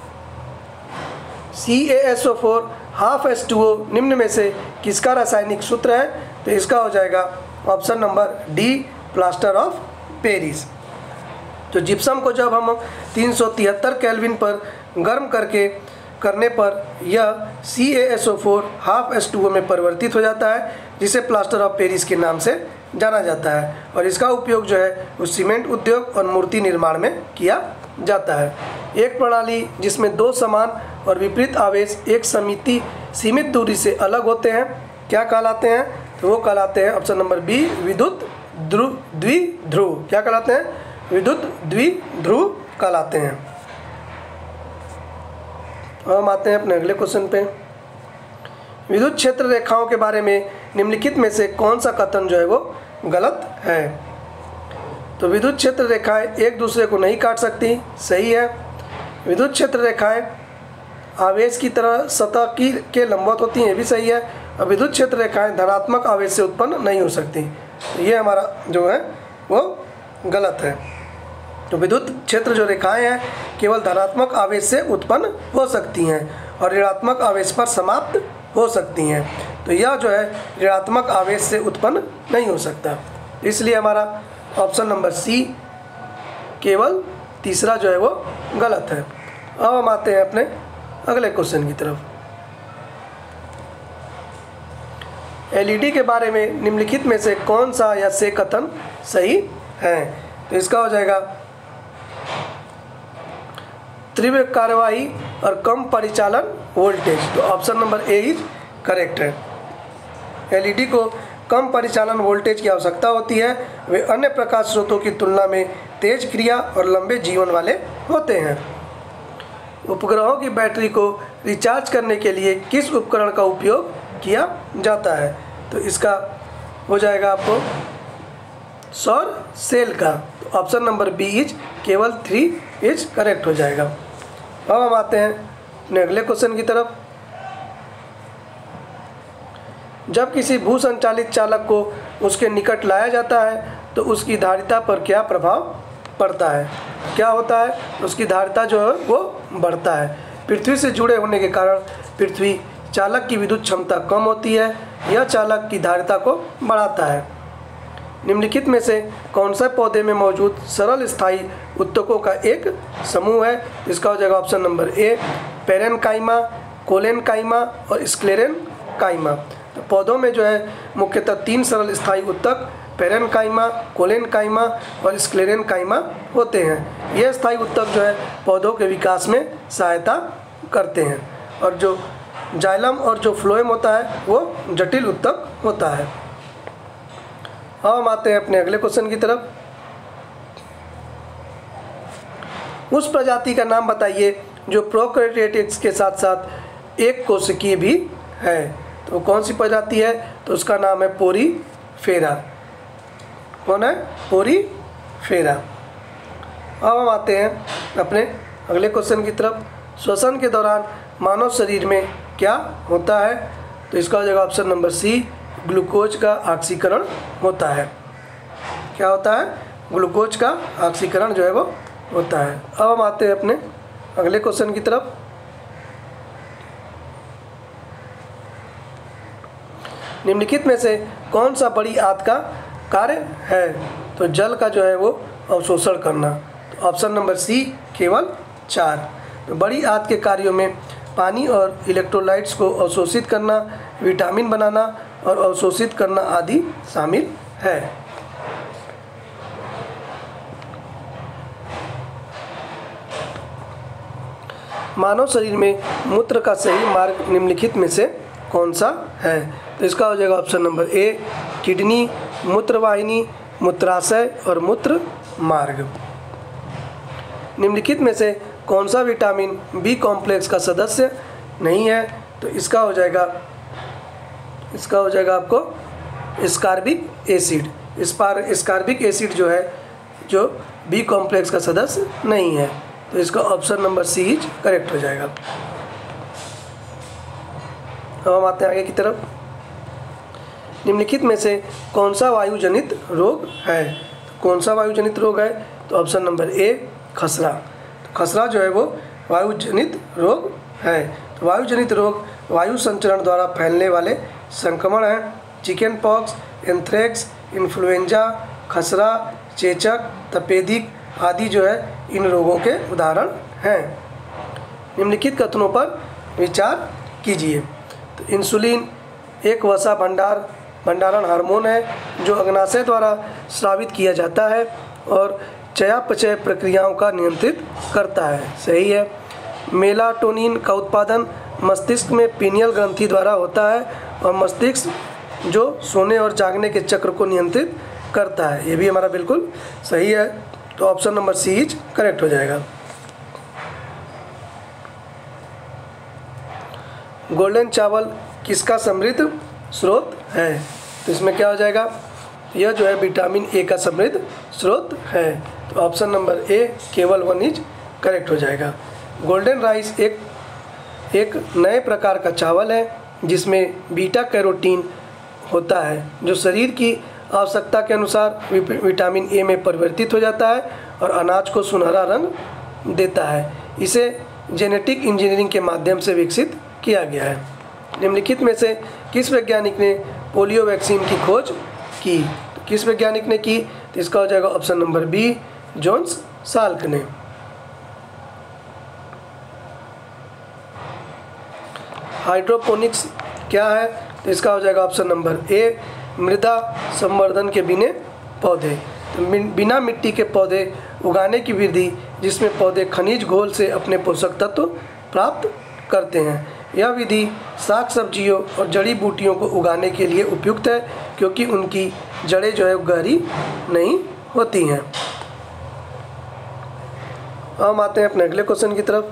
C A S O four half S two O निम्न में से किसका रासायनिक सूत्र है? तो इसका हो जाएगा option number D, plaster of Paris. तो जिप्सम को जब हम तीन सौ तिहत्तर केल्विन पर गर्म करके करने पर यह C A S O four half S two O में परिवर्तित हो जाता है, जिसे प्लास्टर ऑफ पेरिस के नाम से जाना जाता है। और इसका उपयोग जो है उस सीमेंट उद्योग और मूर्ति निर्माण में किया जाता है। एक प्रणाली जिसमें दो समान और विपरीत आवेश एक समिति सीमित दूरी से अलग होते हैं क्या कहलाते हैं? तो वो कहलाते हैं ऑप्शन नंबर बी, विद्युत ध्रुव द्विध्रुव। क्या कहलाते हैं? विद्युत द्विध्रुव कहलाते हैं। अब हम आते हैं अपने अगले क्वेश्चन पे। विद्युत क्षेत्र रेखाओं के बारे में निम्नलिखित में से कौन सा कथन जो है वो गलत है? तो विद्युत क्षेत्र रेखाएं एक दूसरे को नहीं काट सकती, सही है। विद्युत क्षेत्र रेखाएं आवेश की तरह सतह की के लंबवत होती हैं, ये भी सही है। और विद्युत क्षेत्र रेखाएं धनात्मक आवेश से उत्पन्न नहीं हो सकती, तो ये हमारा जो है वो गलत है। तो विद्युत क्षेत्र जो रेखाएं हैं केवल धनात्मक आवेश से उत्पन्न हो सकती हैं और ऋणात्मक आवेश पर समाप्त हो सकती हैं, तो यह जो है ऋणात्मक आवेश से उत्पन्न नहीं हो सकता, इसलिए हमारा ऑप्शन नंबर सी केवल तीसरा जो है वो गलत है। अब हम आते हैं अपने अगले क्वेश्चन की तरफ। एलईडी के बारे में निम्नलिखित में से कौन सा या से कथन सही है? तो इसका हो जाएगा तीव्र कार्यवाही और कम परिचालन वोल्टेज, तो option number A is correct है। एलईडी को कम परिचालन वोल्टेज की आवश्यकता होती है, वे अन्य प्रकाश स्रोतों की तुलना में तेज क्रिया और लंबे जीवन वाले होते हैं। उपग्रहों की बैटरी को रिचार्ज करने के लिए किस उपकरण का उपयोग किया जाता है? तो इसका हो जाएगा आपको सौर सेल का, तो ऑप्शन नंबर बी इज केवल थ्री इज करेक्ट हो जाएगा। अब हम आते हैं अपने अगले क्वेश्चन की तरफ। जब किसी भू संचालित चालक को उसके निकट लाया जाता है तो उसकी धारिता पर क्या प्रभाव पड़ता है? क्या होता है? उसकी धारिता जो है वो बढ़ता है। पृथ्वी से जुड़े होने के कारण पृथ्वी चालक की विद्युत क्षमता कम होती है, यह चालक की धारिता को बढ़ाता है। निम्नलिखित में से कौन सा पौधे में मौजूद सरल स्थायी उत्तकों का एक समूह है? इसका हो जाएगा option number A parenchyma, collenchyma और स्क्लेरेनकाइमा। तो पौधों में जो है मुख्यतः तीन सरल स्थायी उत्तक पेरेनकाइमा, कोलेनकाइमा और स्क्लेरेनकाइमा होते हैं। ये स्थायी उत्तक जो है पौधों के विकास में सहायता करते हैं और जो जाइलम और जो फ्लोएम होता है वो जटिल उत्तक होता है। अब हम आते हैं अपने अगले क्वेश्चन की तरफ। उस प्रजाति का नाम बताइए जो प्रोकैरियोट्स के साथ साथ एक कोशिकीय भी है। तो कौन सी प्रजाति है? तो उसका नाम है पोरीफेरा। कौन है? पोरीफेरा। अब हम आते हैं अपने अगले क्वेश्चन की तरफ। श्वसन के दौरान मानव शरीर में क्या होता है? तो इसका हो जाएगा ऑप्शन नंबर सी ग्लूकोज का ऑक्सीकरण होता है। क्या होता है? ग्लूकोज का ऑक्सीकरण जो है वो होता है। अब हम आते हैं अपने अगले क्वेश्चन की तरफ। निम्नलिखित में से कौन सा बड़ी आंत का कार्य है? तो जल का जो है वो अवशोषण करना, तो ऑप्शन नंबर सी केवल चार। तो बड़ी आंत के कार्यों में पानी और इलेक्ट्रोलाइट्स को अवशोषित करना, विटामिन बनाना और अवशोषित करना आदि शामिल है। मानव शरीर में मूत्र का सही मार्ग निम्नलिखित में से कौन सा है? तो इसका हो जाएगा ऑप्शन नंबर ए किडनी, मूत्रवाहिनी, मूत्राशय और मूत्र मार्ग। निम्नलिखित में से कौन सा विटामिन बी कॉम्प्लेक्स का सदस्य नहीं है? तो इसका हो जाएगा इसका हो जाएगा आपको स्कारबिक एसिड। इस पार स्कारबिक एसिड जो है जो बी कॉम्प्लेक्स का सदस्य नहीं है, तो इसका option number C is correct हो जाएगा। अब हम आते हैं आगे की तरफ। निम्नलिखित में से कौन सा वायुजनित रोग है? तो कौन सा वायुजनित रोग है? तो ऑप्शन नंबर ए खसरा। तो खसरा जो है वो वायुजनित रोग है। तो वायुजनित रोग वायु संचरण द्वारा फैलने वाले संक्रमण हैं। चिकन पॉक्स, एंथ्रेक्स, इन्फ्लुएंजा, खसरा, चेचक, तपेदिक आदि जो है इन रोगों के उदाहरण हैं। निम्नलिखित कथनों पर विचार कीजिए। तो इंसुलिन एक वसा भंडार भंडारण हार्मोन है जो अग्नाशय द्वारा स्रावित किया जाता है और चयापचय प्रक्रियाओं का नियंत्रित करता है। सही है। मेलाटोनिन का उत्पादन मस्तिष्क में पीनियल ग्रंथि द्वारा होता है और मस्तिष्क जो सोने और जागने के चक्र को नियंत्रित करता है। ये भी हमारा बिल्कुल सही है, तो option number C is correct हो जाएगा। गोल्डन चावल किसका समृद्ध स्रोत है? तो इसमें क्या हो जाएगा? यह जो है विटामिन ए का समृद्ध स्रोत है, तो ऑप्शन नंबर ए केवल वन इज करेक्ट हो जाएगा। गोल्डन राइस एक एक नए प्रकार का चावल है जिसमें बीटा कैरोटीन होता है जो शरीर की आवश्यकता के अनुसार विटामिन ए में परिवर्तित हो जाता है और अनाज को सुनहरा रंग देता है। इसे जेनेटिक इंजीनियरिंग के माध्यम से विकसित किया गया है। निम्नलिखित में से किस वैज्ञानिक ने पोलियो वैक्सीन की खोज की? तो किस वैज्ञानिक ने की? तो इसका हो जाएगा option number B, Jonas Salk ने। हाइड्रोपोनिक्स क्या है? तो इसका हो जाएगा ऑप्शन नंबर ए, मृदा संवर्धन के बिना पौधे। तो बिना मिट्टी के पौधे उगाने की विधि जिसमें पौधे खनिज घोल से अपने पोषक तत्व प्राप्त करते हैं। यह विधि साग सब्जियों और जड़ी बूटियों को उगाने के लिए उपयुक्त है क्योंकि उनकी जड़ें जो है गहरी नहीं होती हैं। हम आते हैं अपने अगले क्वेश्चन की तरफ।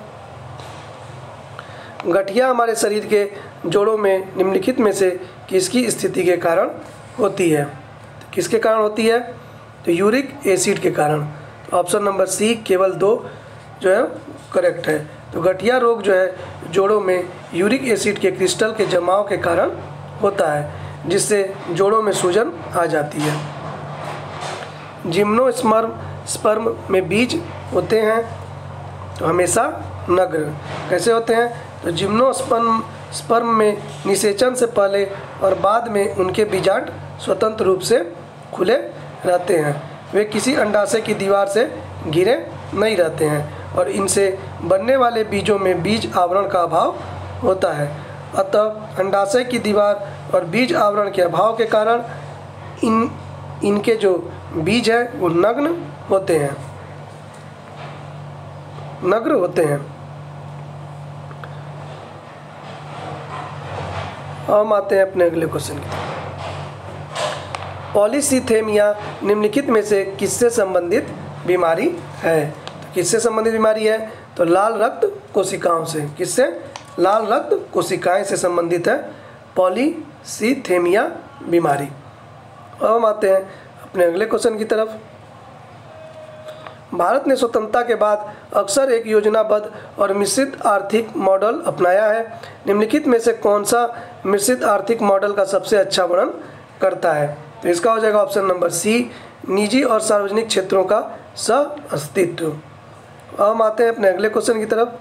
गठिया हमारे शरीर के जोड़ों में निम्नलिखित में से किसकी स्थिति के कारण होती है? तो किसके कारण होती है? तो यूरिक एसिड के कारण। तो ऑप्शन नंबर सी केवल दो जो है करेक्ट है। तो गठिया रोग जो है जोड़ों में यूरिक एसिड के क्रिस्टल के जमाव के कारण होता है जिससे जोड़ों में सूजन आ जाती है। जिम्नोस्पर्म स्पर्म में बीज होते हैं तो हमेशा नग्न। कैसे होते हैं? तो जिम्नोस्पर्म स्पर्म में निषेचन से पहले और बाद में उनके बीजांड स्वतंत्र रूप से खुले रहते हैं। वे किसी अंडाशय की दीवार से घिरे नहीं रहते हैं और इनसे बनने वाले बीजों में बीज आवरण का अभाव होता है। अतः अंडाशय की दीवार और बीज आवरण के अभाव के कारण इन इनके जो बीज हैं वो नग्न होते हैं नग्न होते हैं। हम आते हैं अपने अगले क्वेश्चन की तरफ। पॉलीसीथेमिया निम्नलिखित में से किससे संबंधित बीमारी है? तो किससे संबंधित बीमारी है? तो लाल रक्त कोशिकाओं से। किससे? लाल रक्त कोशिकाएं से संबंधित है पॉलीसीथेमिया बीमारी। अब हम आते हैं अपने अगले क्वेश्चन की तरफ। भारत ने स्वतंत्रता के बाद अक्सर एक योजनाबद्ध और मिश्रित आर्थिक मॉडल अपनाया है। निम्नलिखित में से कौन सा मिश्रित आर्थिक मॉडल का सबसे अच्छा वर्णन करता है? तो इसका हो जाएगा ऑप्शन नंबर सी, निजी और सार्वजनिक क्षेत्रों का सह अस्तित्व। हम आते हैं अपने अगले क्वेश्चन की तरफ।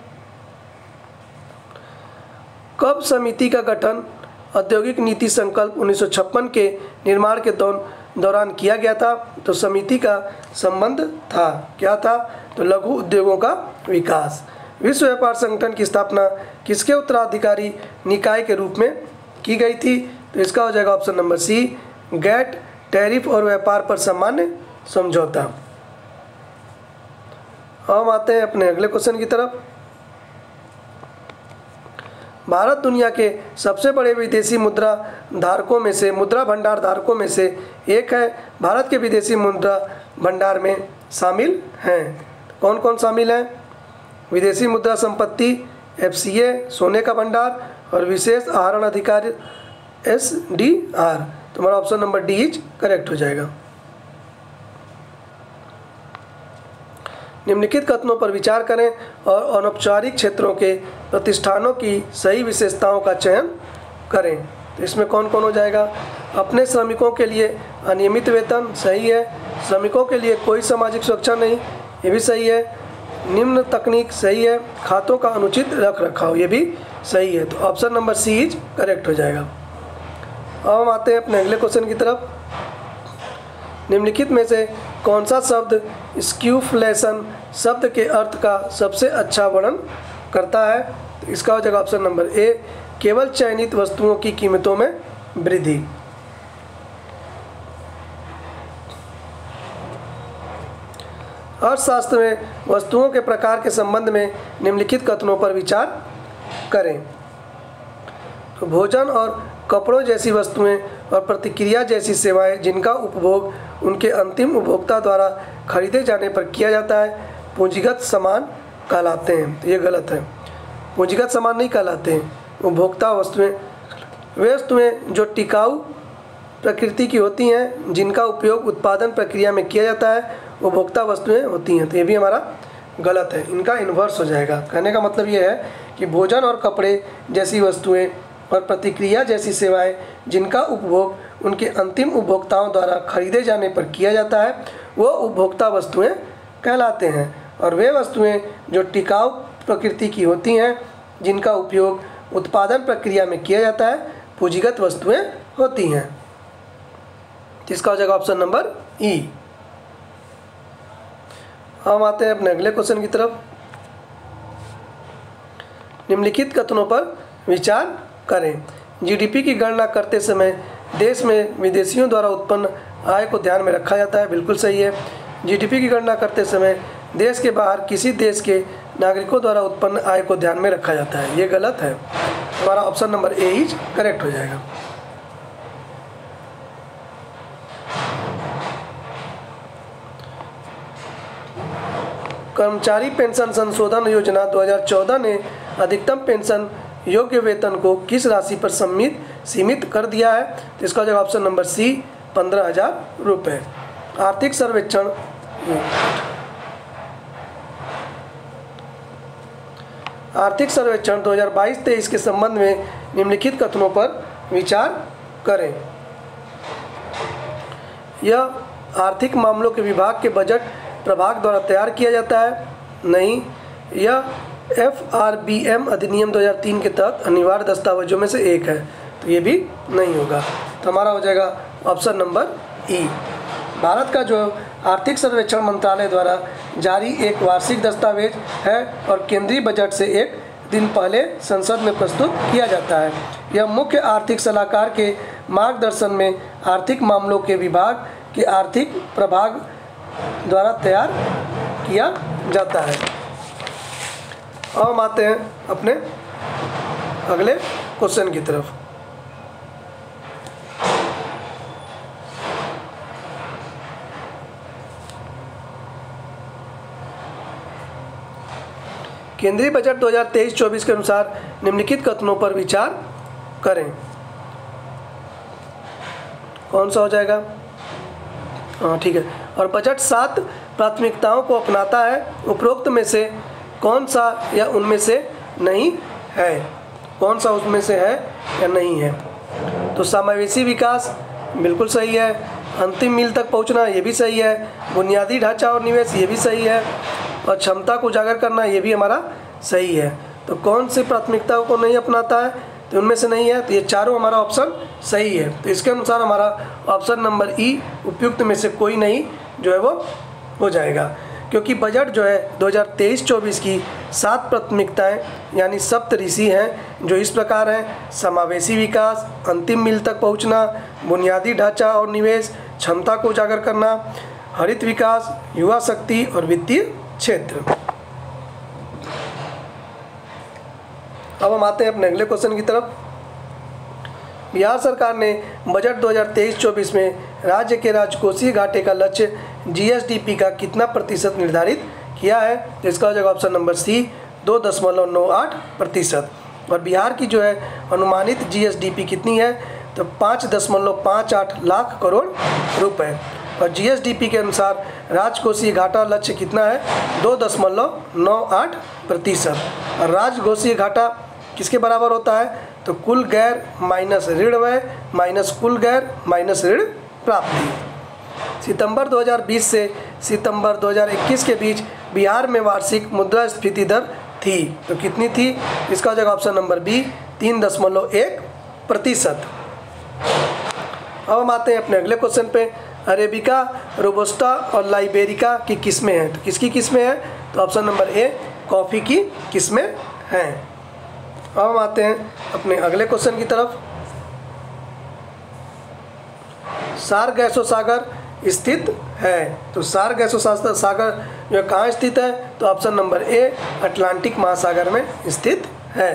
कब समिति का गठन औद्योगिक नीति संकल्प उन्नीस सौ छप्पन के निर्माण के दौरान दौरान किया गया था? तो समिति का संबंध था क्या था? तो लघु उद्योगों का विकास। विश्व व्यापार संगठन की स्थापना किसके उत्तराधिकारी निकाय के रूप में की गई थी? तो इसका हो जाएगा option number C, GATT, tariff और व्यापार पर सामान्य समझौता। हम आते हैं अपने अगले क्वेश्चन की तरफ। भारत दुनिया के सबसे बड़े विदेशी मुद्रा धारकों में से मुद्रा भंडार धारकों में से एक है। भारत के विदेशी मुद्रा भंडार में शामिल हैं। कौन कौन शामिल हैं? विदेशी मुद्रा संपत्ति, एफ सी ए, सोने का भंडार और विशेष आहरण अधिकार एस डी आर। तुम्हारा option number D is correct हो जाएगा। निम्नलिखित कथनों पर विचार करें और अनौपचारिक क्षेत्रों के प्रतिष्ठानों की सही विशेषताओं का चयन करें। तो इसमें कौन कौन हो जाएगा? अपने श्रमिकों के लिए अनियमित वेतन सही है। श्रमिकों के लिए कोई सामाजिक सुरक्षा नहीं, ये भी सही है। निम्न तकनीक सही है। खातों का अनुचित रख रखाव, ये भी सही है। तो option number C is correct हो जाएगा। अब हम आते हैं अपने अगले क्वेश्चन की तरफ। निम्नलिखित में से कौन सा शब्द स्क्यूफ्लेशन शब्द के अर्थ का सबसे अच्छा वर्णन करता है? तो इसका हो जाएगा ऑप्शन नंबर ए, केवल चयनित वस्तुओं की कीमतों में वृद्धि। अर्थशास्त्र में वस्तुओं के प्रकार के संबंध में निम्नलिखित कथनों पर विचार करें। तो भोजन और कपड़ों जैसी वस्तुएं और प्रतिक्रिया जैसी सेवाएं जिनका उपभोग उनके अंतिम उपभोक्ता द्वारा खरीदे जाने पर किया जाता है पूंजीगत सामान कहलाते हैं। तो ये गलत है, पूंजीगत सामान नहीं कहलाते हैं। उपभोक्ता वस्तुएं वे वस्तुएं जो टिकाऊ प्रकृति की होती हैं जिनका उपयोग उत्पादन प्रक्रिया में किया जाता है उपभोक्ता वस्तुएं होती हैं। तो ये भी हमारा गलत है, इनका इन्वर्स हो जाएगा। कहने का मतलब ये है कि भोजन और कपड़े जैसी वस्तुएं और प्रतिक्रिया जैसी सेवाएं जिनका उपभोग उनके अंतिम उपभोक्ताओं द्वारा खरीदे जाने पर किया जाता है वो उपभोक्ता वस्तुएं कहलाते हैं। और वे वस्तुएं जो टिकाऊ प्रकृति की होती हैं जिनका उपयोग उत्पादन प्रक्रिया में किया जाता है पूंजीगत वस्तुएं होती हैं। इसका हो जाएगा ऑप्शन नंबर ई। हम आते हैं अपने अगले क्वेश्चन की तरफ। निम्नलिखित कथनों पर विचार करें। जीडीपी की गणना करते समय देश में विदेशियों द्वारा उत्पन्न आय को ध्यान में रखा जाता है, बिल्कुल सही है। जीडीपी की गणना करते समय देश के बाहर किसी देश के नागरिकों द्वारा उत्पन्न आय को ध्यान में रखा जाता है, ये गलत है। हमारा option number A is correct हो जाएगा। कर्मचारी पेंशन संशोधन योजना दो हज़ार चौदह ने अधिकतम पेंशन योग्य वेतन को किस राशि पर सीमित सीमित कर दिया है? तो इसका जवाब ऑप्शन नंबर सी पंद्रह हजार रुपये। आर्थिक सर्वेक्षण आर्थिक सर्वेक्षण दो हज़ार बाईस तेईस के संबंध में निम्नलिखित कथनों पर विचार करें। यह आर्थिक मामलों के विभाग के बजट प्रभाग द्वारा तैयार किया जाता है? नहीं। यह एफ आर बी एम अधिनियम दो हज़ार तीन के तहत अनिवार्य दस्तावेजों में से एक है, तो ये भी नहीं होगा। तो हमारा हो जाएगा ऑप्शन नंबर ई। भारत का जो आर्थिक सर्वेक्षण मंत्रालय द्वारा जारी एक वार्षिक दस्तावेज है और केंद्रीय बजट से एक दिन पहले संसद में प्रस्तुत किया जाता है। यह मुख्य आर्थिक सलाहकार के मार्गदर्शन में आर्थिक मामलों के विभाग के आर्थिक प्रभाग द्वारा तैयार किया जाता है। अब हम आते हैं अपने अगले क्वेश्चन की तरफ। केंद्रीय बजट दो हज़ार तेईस चौबीस के अनुसार निम्नलिखित कथनों पर विचार करें। कौन सा हो जाएगा? हाँ ठीक है। और बजट सात प्राथमिकताओं को अपनाता है, उपरोक्त में से कौन सा या उनमें से नहीं है? कौन सा उसमें से है या नहीं है? तो समावेशी विकास बिल्कुल सही है। अंतिम मील तक पहुंचना ये भी सही है। बुनियादी ढांचा और निवेश ये भी सही है। और क्षमता को उजागर करना ये भी हमारा सही है। तो कौन सी प्राथमिकताओं को नहीं अपनाता है? तो उनमें से नहीं है। तो ये चारों हमारा ऑप्शन सही है। तो इसके अनुसार हमारा ऑप्शन नंबर ई उपयुक्त में से कोई नहीं जो है वो हो जाएगा, क्योंकि बजट जो है दो हज़ार तेईस चौबीस की सात प्राथमिकताएं यानी सप्तऋषि हैं जो इस प्रकार हैं: समावेशी विकास, अंतिम मील तक पहुंचना, बुनियादी ढांचा और निवेश, क्षमता को उजागर करना, हरित विकास, युवा शक्ति और वित्तीय क्षेत्र। अब हम आते हैं अपने अगले क्वेश्चन की तरफ। बिहार सरकार ने बजट दो हज़ार तेईस चौबीस में राज्य के राजकोषीय घाटे का लक्ष्य जी एस डी पी का कितना प्रतिशत निर्धारित किया है? तो इसका हो जाएगा ऑप्शन नंबर सी दो दशमलव नौ आठ प्रतिशत। और बिहार की जो है अनुमानित जी एस डी पी कितनी है? तो पाँच दशमलव पाँच आठ लाख करोड़ रुपए। और जी एस डी पी के अनुसार राजकोषीय घाटा लक्ष्य कितना है? दो दशमलव नौ आठ प्रतिशत। और राजकोषीय घाटा किसके बराबर होता है? तो कुल गैर माइनस ऋण व्यय माइनस कुल गैर माइनस ऋण प्राप्ति। सितंबर दो हज़ार बीस से सितंबर दो हज़ार इक्कीस के बीच बिहार में वार्षिक मुद्रास्फीति दर थी, तो कितनी थी? इसका हो जाएगा ऑप्शन नंबर बी तीन दशमलव एक प्रतिशत। अब हम आते हैं अपने अगले क्वेश्चन पे। अरेबिका, रोबस्टा और लाइबेरिका की किस्में हैं, तो किसकी किस्में हैं? तो ऑप्शन नंबर ए कॉफ़ी की किस्में हैं। अब हम आते हैं अपने अगले क्वेश्चन की तरफ। सार गैसो सागर स्थित है, तो सार गैसो सागर जो कहाँ स्थित है? तो ऑप्शन नंबर ए अटलांटिक महासागर में स्थित है।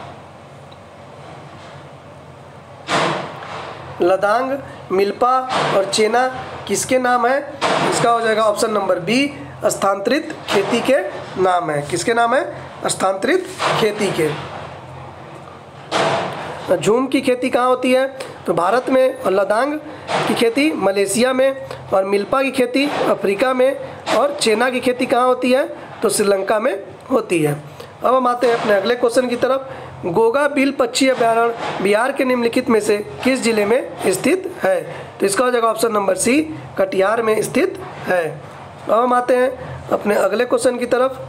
लदांग, मिल्पा और चेना किसके नाम है? इसका हो जाएगा ऑप्शन नंबर बी स्थानांतरित खेती के नाम है। किसके नाम है? स्थानांतरित खेती के। झूम की खेती कहाँ होती है? तो भारत में। और लदांग की खेती मलेशिया में। और मिल्पा की खेती अफ्रीका में। और चेना की खेती कहाँ होती है? तो श्रीलंका में होती है। अब हम आते हैं अपने अगले क्वेश्चन की तरफ। गोगा बिल पक्षी अभयारण्य बिहार के निम्नलिखित में से किस जिले में स्थित है? तो इसका हो जाएगा ऑप्शन नंबर सी, कटिहार में स्थित है। अब हम आते हैं अपने अगले क्वेश्चन की तरफ।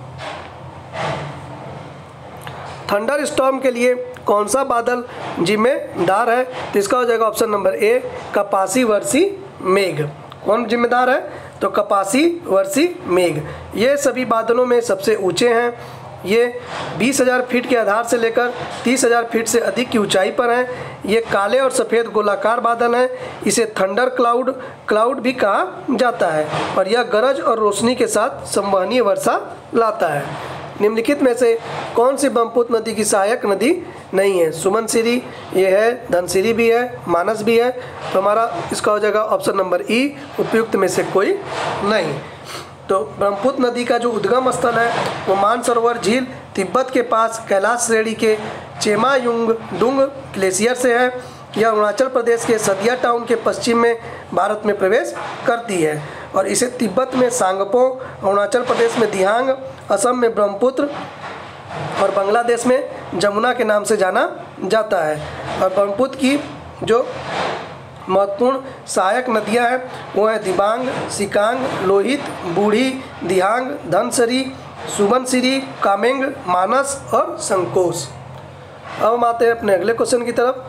थंडर स्टॉर्म के लिए कौन सा बादल जिम्मेदार है? तो इसका हो जाएगा ऑप्शन नंबर ए, कपासी वर्षी मेघ। कौन जिम्मेदार है? तो कपासी वर्षी मेघ। ये सभी बादलों में सबसे ऊंचे हैं। ये बीस हज़ार फीट के आधार से लेकर तीस हज़ार फीट से अधिक की ऊंचाई पर हैं। ये काले और सफ़ेद गोलाकार बादल हैं। इसे थंडर क्लाउड क्लाउड भी कहा जाता है और यह गरज और रोशनी के साथ संवहनीय वर्षा लाता है। निम्नलिखित में से कौन सी ब्रह्मपुत्र नदी की सहायक नदी नहीं है? सुमनसिरी ये है, धनसिरी भी है, मानस भी है। तो हमारा इसका हो जाएगा ऑप्शन नंबर ई, उपयुक्त में से कोई नहीं। तो ब्रह्मपुत्र नदी का जो उद्गम स्थल है वो मानसरोवर झील तिब्बत के पास कैलाश श्रेणी के चेमायुंगडुंग ग्लेशियर से है। यह अरुणाचल प्रदेश के सदिया टाउन के पश्चिम में भारत में प्रवेश करती है और इसे तिब्बत में सांगपो, अरुणाचल प्रदेश में दिहांग, असम में ब्रह्मपुत्र और बांग्लादेश में जमुना के नाम से जाना जाता है। और ब्रह्मपुत्र की जो महत्वपूर्ण सहायक नदियां हैं वो हैं दिबांग, सिकांग, लोहित, बूढ़ी, दिहांग, धनसिरी, सुबनसिरी, कामेंग, मानस और संकोश। अब हम आते हैं अपने अगले क्वेश्चन की तरफ।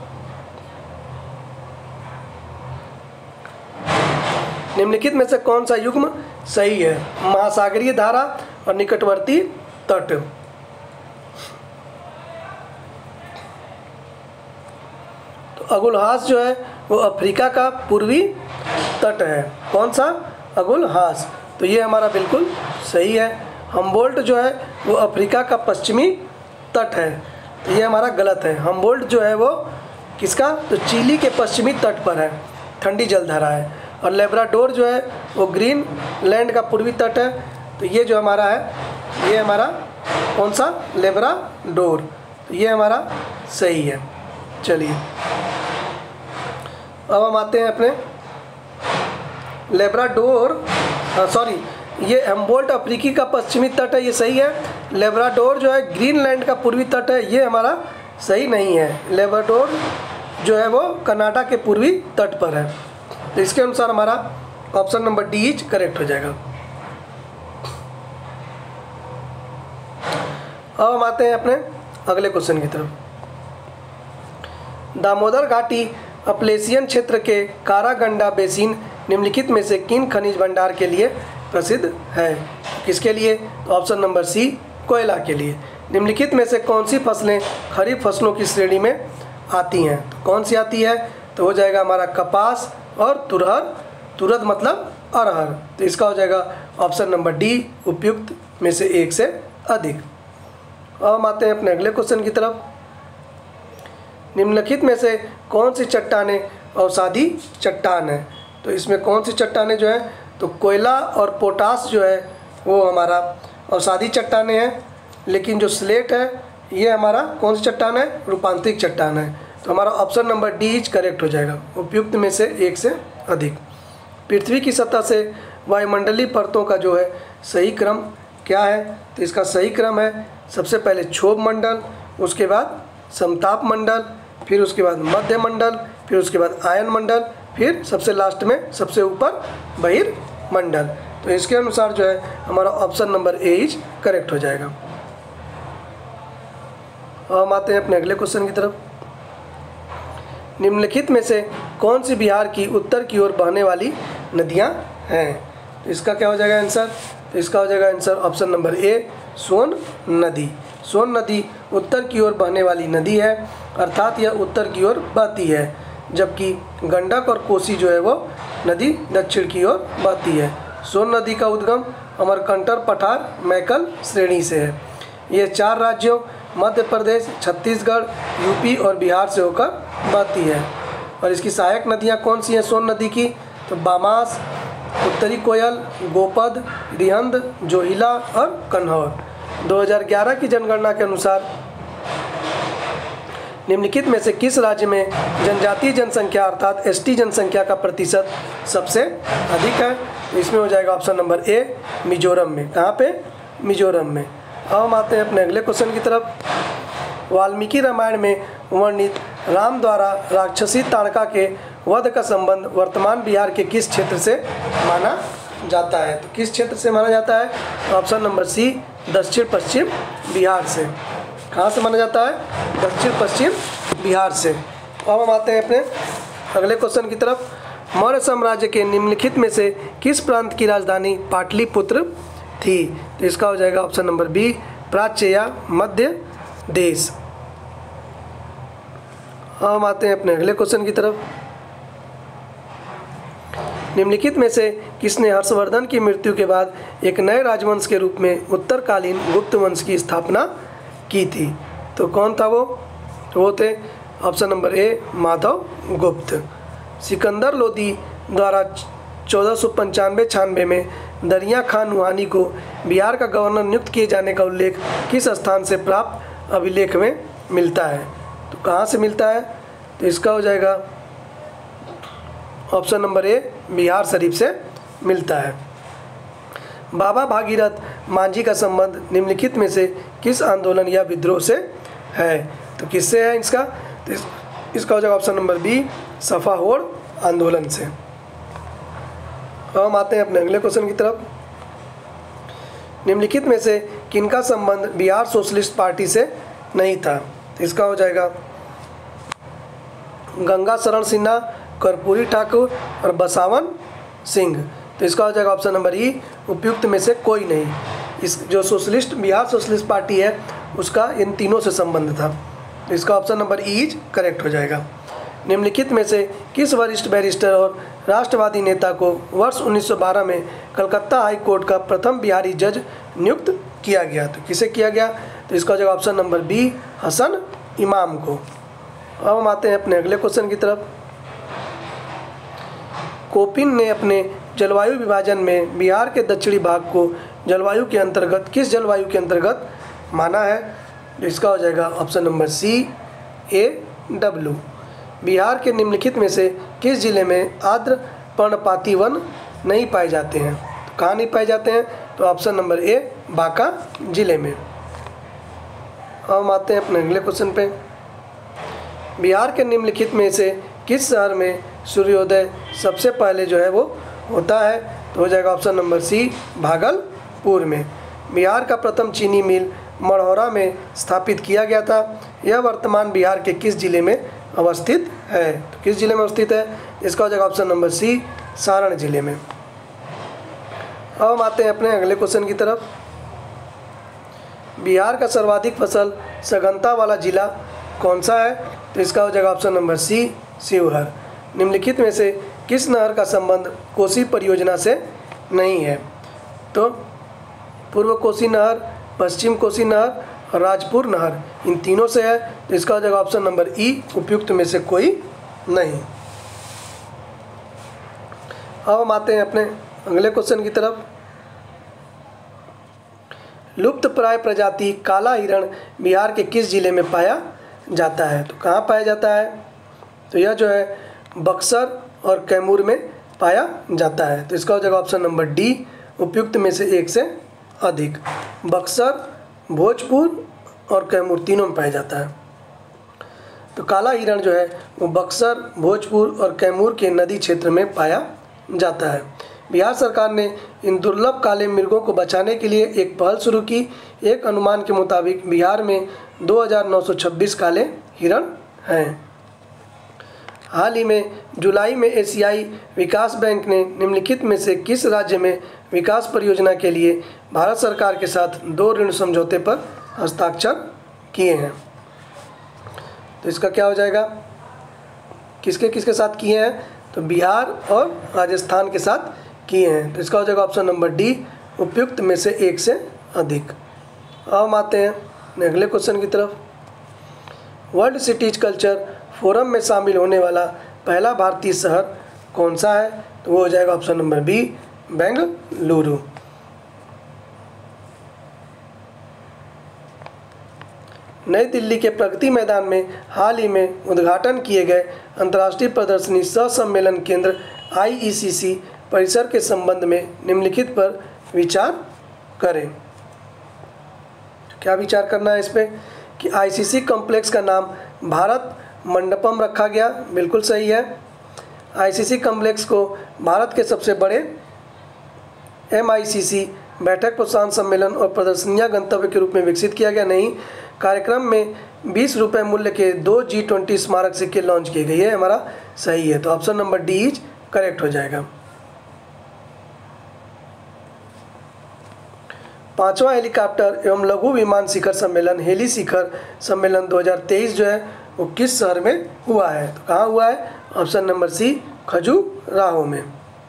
निम्नलिखित में से कौन सा युग्म सही है? महासागरीय धारा और निकटवर्ती तट। तो अगुलहास जो है वो अफ्रीका का पूर्वी तट है। कौन सा? अगुलहास। तो ये हमारा बिल्कुल सही है। हम्बोल्ट जो है वो अफ्रीका का पश्चिमी तट है। तो ये हमारा गलत है। हम्बोल्ट जो है वो किसका? तो चिली के पश्चिमी तट पर है, ठंडी जलधारा है। और लेब्राडोर जो है वो ग्रीनलैंड का पूर्वी तट है। तो ये जो हमारा है ये हमारा कौन सा? लेब्राडोर। तो ये हमारा सही है। चलिए अब हम आते हैं अपने लेब्राडोर, सॉरी ये हम्बोल्ट अफ्रीकी का पश्चिमी तट है, ये सही है। लेब्राडोर जो है ग्रीनलैंड का पूर्वी तट है, ये हमारा सही नहीं है। लेब्राडोर जो है वो कनाडा के पूर्वी तट पर है। तो इसके अनुसार हमारा option number D is correct हो जाएगा। अब हम आते हैं अपने अगले क्वेश्चन की तरफ। दामोदर घाटी अपलेशियन क्षेत्र के कारागंडा बेसिन निम्नलिखित में से किन खनिज भंडार के लिए प्रसिद्ध है? किसके लिए? तो ऑप्शन नंबर सी, कोयला के लिए। निम्नलिखित में से कौन सी फसलें खरीफ फसलों की श्रेणी में आती हैं? तो कौन सी आती है? तो हो जाएगा हमारा कपास और तुरहर। तुरद मतलब अरहर। तो इसका हो जाएगा ऑप्शन नंबर डी, उपयुक्त में से एक से अधिक। अब हम आते हैं अपने अगले क्वेश्चन की तरफ। निम्नलिखित में से कौन सी चट्टानें अवसादी चट्टान है? तो इसमें कौन सी चट्टानें जो है? तो कोयला और पोटास जो है वो हमारा अवसादी चट्टानें हैं। लेकिन जो स्लेट है ये हमारा कौन सी चट्टान है? रूपांतरिक चट्टान है। तो हमारा option number D is correct हो जाएगा, उपयुक्त में से एक से अधिक। पृथ्वी की सतह से वायुमंडलीय परतों का जो है सही क्रम क्या है? तो इसका सही क्रम है सबसे पहले क्षोभ मंडल, उसके बाद समताप मंडल, फिर उसके बाद मध्य मंडल, फिर उसके बाद आयन मंडल, फिर सबसे लास्ट में सबसे ऊपर बहिर्मंडल। तो इसके अनुसार जो है हमारा option number A is correct हो जाएगा। अब हम आते हैं अपने अगले क्वेश्चन की तरफ। निम्नलिखित में से कौन सी बिहार की उत्तर की ओर बहने वाली नदियां हैं? तो इसका क्या हो जाएगा आंसर? तो इसका हो जाएगा answer option number A, Son नदी। सोन नदी उत्तर की ओर बहने वाली नदी है, अर्थात यह उत्तर की ओर बहती है, जबकि गंडक और कोसी जो है वो नदी दक्षिण की ओर बहती है। सोन नदी का उद्गम अमरकंटक पठार मैकल श्रेणी से है। ये चार राज्यों मध्य प्रदेश, छत्तीसगढ़, यूपी और बिहार से होकर बहती है। और इसकी सहायक नदियाँ कौन सी हैं सोन नदी की? तो बामास, उत्तरी कोयल, गोपद, रिहंद, जोहिला और कन्हौर। दो हज़ार ग्यारह की जनगणना के अनुसार निम्नलिखित में से किस राज्य में जनजातीय जनसंख्या अर्थात एसटी जनसंख्या का प्रतिशत सबसे अधिक है? तो इसमें हो जाएगा ऑप्शन नंबर ए, मिजोरम में। कहाँ पे? मिजोरम में। अब हम आते हैं अपने अगले क्वेश्चन की तरफ। वाल्मीकि रामायण में वर्णित राम द्वारा राक्षसी ताड़का के वध का संबंध वर्तमान बिहार के किस क्षेत्र से माना जाता है? तो किस क्षेत्र से माना जाता है? ऑप्शन नंबर सी, दक्षिण पश्चिम बिहार से। कहाँ से माना जाता है? दक्षिण पश्चिम बिहार से। अब हम आते हैं अपने अगले क्वेश्चन की तरफ। मौर्य साम्राज्य के निम्नलिखित में से किस प्रांत की राजधानी पाटलिपुत्र थी? तो इसका हो जाएगा ऑप्शन नंबर बी, प्राच्य या मध्य देश। अब हम आते हैं अपने अगले क्वेश्चन की तरफ। निम्नलिखित में से किसने हर्षवर्धन की मृत्यु के बाद एक नए राजवंश के रूप में उत्तरकालीन गुप्त वंश की स्थापना की थी? तो कौन था वो? वो थे ऑप्शन नंबर ए, माधव गुप्त। सिकंदर लोदी द्वारा चौदह सौ पंचानवे छियानवे में दरिया खान नुहानी को बिहार का गवर्नर नियुक्त किए जाने का उल्लेख किस स्थान से प्राप्त अभिलेख में मिलता है? तो कहाँ से मिलता है? तो इसका हो जाएगा option number A, Bihar Sharif से मिलता है। बाबा भागीरथ मांझी का संबंध निम्नलिखित में से किस आंदोलन या विद्रोह से है? तो किससे है इसका? तो इस, इसका हो जाएगा ऑप्शन नंबर बी, सफाहोड़ आंदोलन से। अब हम आते हैं अपने अगले क्वेश्चन की तरफ। निम्नलिखित में से किनका संबंध बिहार सोशलिस्ट पार्टी से नहीं था? तो इसका हो जाएगा गंगा शरण सिन्हा, कर्पूरी ठाकुर और बसावन सिंह। तो इसका हो जाएगा ऑप्शन नंबर ई, उपयुक्त में से कोई नहीं। इस जो सोशलिस्ट बिहार सोशलिस्ट पार्टी है उसका इन तीनों से संबंध था। तो इसका option number E is correct हो जाएगा। निम्नलिखित में से किस वरिष्ठ बैरिस्टर और राष्ट्रवादी नेता को वर्ष उन्नीस सौ बारह में कलकत्ता हाई कोर्ट का प्रथम बिहारी जज नियुक्त किया गया? तो किसे किया गया? तो इसका हो जाएगा ऑप्शन नंबर बी, हसन इमाम को। अब हम आते हैं अपने अगले क्वेश्चन की तरफ। कोपिन ने अपने जलवायु विभाजन में बिहार के दक्षिणी भाग को जलवायु के अंतर्गत किस जलवायु के अंतर्गत माना है? तो इसका हो जाएगा option number C, A W. Bihar के निम्नलिखित में से किस जिले में आर्द्र पर्णपाती वन नहीं पाए जाते हैं? तो कहाँ नहीं पाए जाते हैं? तो ऑप्शन नंबर ए, बांका जिले में। अब हम आते हैं अपने अगले क्वेश्चन पे। बिहार के निम्नलिखित में से किस शहर में सूर्योदय सबसे पहले जो है वो होता है? तो हो जाएगा ऑप्शन नंबर सी, भागलपुर में। बिहार का प्रथम चीनी मिल मढ़ौरा में स्थापित किया गया था। यह वर्तमान बिहार के किस जिले में अवस्थित है? तो किस जिले में अवस्थित है? इसका हो जाएगा ऑप्शन नंबर सी, सारण जिले में। अब हम आते हैं अपने अगले क्वेश्चन की तरफ। बिहार का सर्वाधिक फसल सघनता वाला जिला कौन सा है? तो इसका हो जाएगा ऑप्शन नंबर सी, शिवहर। निम्नलिखित में से किस नहर का संबंध कोसी परियोजना से नहीं है? तो पूर्व कोसी नहर, पश्चिम कोसी नहर और राजपुर नहर, इन तीनों से है। तो इसका हो जाएगा ऑप्शन नंबर ई, उपयुक्त में से कोई नहीं। अब हम आते हैं अपने अगले क्वेश्चन की तरफ। लुप्त प्राय प्रजाति काला हिरण बिहार के किस जिले में पाया जाता है? तो कहाँ पाया जाता है? तो यह जो है बक्सर और कैमूर में पाया जाता है। तो इसका हो जाएगा ऑप्शन नंबर डी, उपयुक्त में से एक से अधिक। बक्सर, भोजपुर और कैमूर तीनों में पाया जाता है। तो काला हिरण जो है वो बक्सर, भोजपुर और कैमूर के नदी क्षेत्र में पाया जाता है। बिहार सरकार ने इन दुर्लभ काले मृगों को बचाने के लिए एक पहल शुरू की। एक अनुमान के मुताबिक बिहार में दो हज़ार नौ सौ छब्बीस काले हिरण हैं। हाल ही में जुलाई में एशियाई विकास बैंक ने निम्नलिखित में से किस राज्य में विकास परियोजना के लिए भारत सरकार के साथ दो ऋण समझौते पर हस्ताक्षर किए हैं? तो इसका क्या हो जाएगा? किसके किसके साथ किए हैं? तो बिहार और राजस्थान के साथ किए हैं। तो इसका हो जाएगा ऑप्शन नंबर डी, उपयुक्त में से एक से अधिक। अब हम आते हैं अगले क्वेश्चन की तरफ। वर्ल्ड सिटीज कल्चर फोरम में शामिल होने वाला पहला भारतीय शहर कौन सा है? तो वो हो जाएगा ऑप्शन नंबर बी, बेंगलुरु। नई दिल्ली के प्रगति मैदान में हाल ही में उद्घाटन किए गए अंतर्राष्ट्रीय प्रदर्शनी सह सम्मेलन केंद्र आई ई सी सी परिसर के संबंध में निम्नलिखित पर विचार करें। क्या विचार करना है इस पर कि आईसीसी कॉम्प्लेक्स का नाम भारत मंडपम रखा गया, बिल्कुल सही है। आईसीसी कॉम्प्लेक्स को भारत के सबसे बड़े एमआईसीसी बैठक प्रोत्साहन सम्मेलन और प्रदर्शनियां गंतव्य के रूप में विकसित किया गया, नहीं। कार्यक्रम में बीस रुपये मूल्य के दो जी ट्वेंटी स्मारक सिक्के लॉन्च किए गए, ये हमारा सही है। तो option number D is correct हो जाएगा। पांचवा हेलीकॉप्टर एवं लघु विमान शिखर सम्मेलन हेली शिखर सम्मेलन दो हज़ार तेईस जो है वो किस शहर में हुआ है? तो कहाँ हुआ है? ऑप्शन नंबर सी खजुराहो में।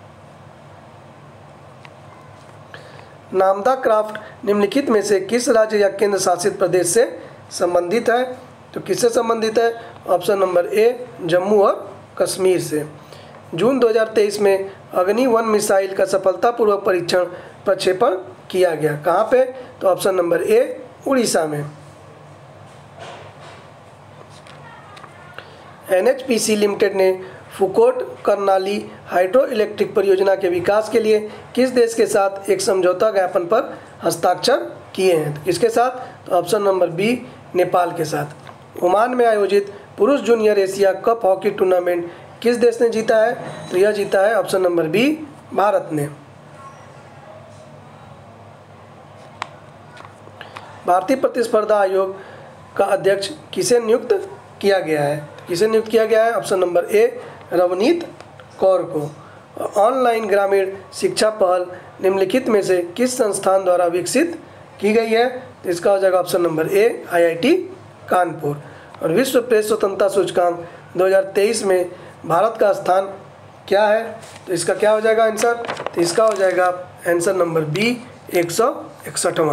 नामदा क्राफ्ट निम्नलिखित में से किस राज्य या केंद्र शासित प्रदेश से संबंधित है? तो किससे संबंधित है? ऑप्शन नंबर ए जम्मू और कश्मीर से। जून दो हज़ार तेईस में अग्नि वन मिसाइल का सफलतापूर्वक परीक्षण प्रक्षेपण किया गया, कहाँ पे? तो ऑप्शन नंबर ए उड़ीसा में। एनएचपीसी लिमिटेड ने फुकोट कर्नाली हाइड्रो इलेक्ट्रिक परियोजना के विकास के लिए किस देश के साथ एक समझौता ज्ञापन पर हस्ताक्षर किए हैं? तो किसके साथ? तो ऑप्शन नंबर बी नेपाल के साथ। ओमान में आयोजित पुरुष junior Asia cup hockey tournament किस देश ने जीता है? तो यह जीता है ऑप्शन नंबर बी भारत ने। भारतीय प्रतिस्पर्धा आयोग का अध्यक्ष किसे नियुक्त किया गया है? किसे नियुक्त किया गया है? Option number A Ravneet Kaur को। ऑनलाइन ग्रामीण शिक्षा पहल निम्नलिखित में से किस संस्थान द्वारा विकसित की गई है? तो इसका हो जाएगा option number A IIT Kanpur. और विश्व प्रेस स्वतंत्रता सूचकांक दो हज़ार तेईस में भारत का स्थान क्या है? तो इसका क्या हो जाएगा आंसर? तो इसका हो जाएगा आंसर नंबर बी एक सौ इकसठवां।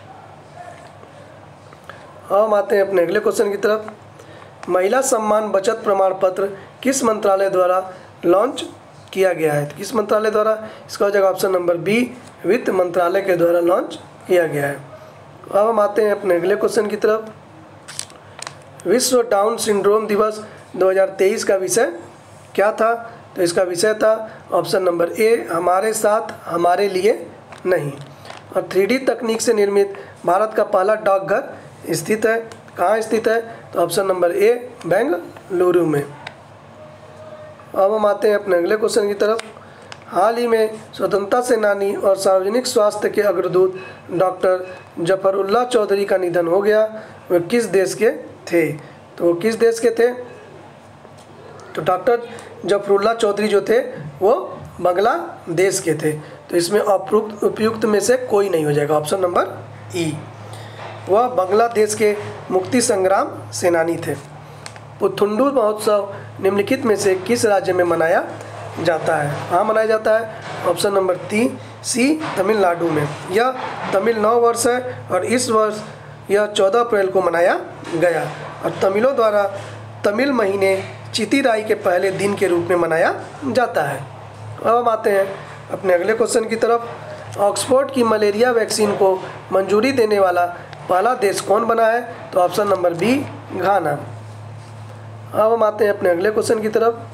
हम आते हैं अपने अगले क्वेश्चन की तरफ। महिला सम्मान बचत प्रमाण पत्र किस मंत्रालय द्वारा लॉन्च किया गया है? किस मंत्रालय द्वारा? इसका हो जाएगा ऑप्शन नंबर बी वित्त मंत्रालय के द्वारा लॉन्च किया गया है। अब हम आते हैं अपने अगले क्वेश्चन की तरफ। विश्व डाउन सिंड्रोम दिवस दो हज़ार तेईस का विषय क्या था? तो इसका विषय था ऑप्शन नंबर ए हमारे साथ हमारे लिए नहीं। और थ्री डी तकनीक से निर्मित भारत का पहला डाकघर स्थित है, कहाँ स्थित है? तो ऑप्शन नंबर ए बेंगलुरु में। अब हम आते हैं अपने अगले क्वेश्चन की तरफ। हाल ही में स्वतंत्रता सेनानी और सार्वजनिक स्वास्थ्य के अग्रदूत डॉक्टर जफरुल्लाह चौधरी का निधन हो गया, वह किस देश के थे? तो वो किस देश के थे? तो डॉक्टर जफरुल्लाह चौधरी जो थे वो बांग्लादेश के थे। तो इसमें उपयुक्त उपयुक्त में से कोई नहीं हो जाएगा, ऑप्शन नंबर ई। वह बांग्लादेश के मुक्ति संग्राम सेनानी थे। पुथुंडू महोत्सव निम्नलिखित में से किस राज्य में मनाया जाता है? कहाँ मनाया जाता है? ऑप्शन नंबर तीन सी तमिलनाडु में। यह तमिल नव वर्ष है और इस वर्ष यह चौदह अप्रैल को मनाया गया और तमिलों द्वारा तमिल महीने चितिराई के पहले दिन के रूप में मनाया जाता है। अब हम आते हैं अपने अगले क्वेश्चन की तरफ। ऑक्सफोर्ड की मलेरिया वैक्सीन को मंजूरी देने वाला पहला देश कौन बना है? तो ऑप्शन नंबर बी घाना। अब हम आते हैं अपने अगले क्वेश्चन की तरफ।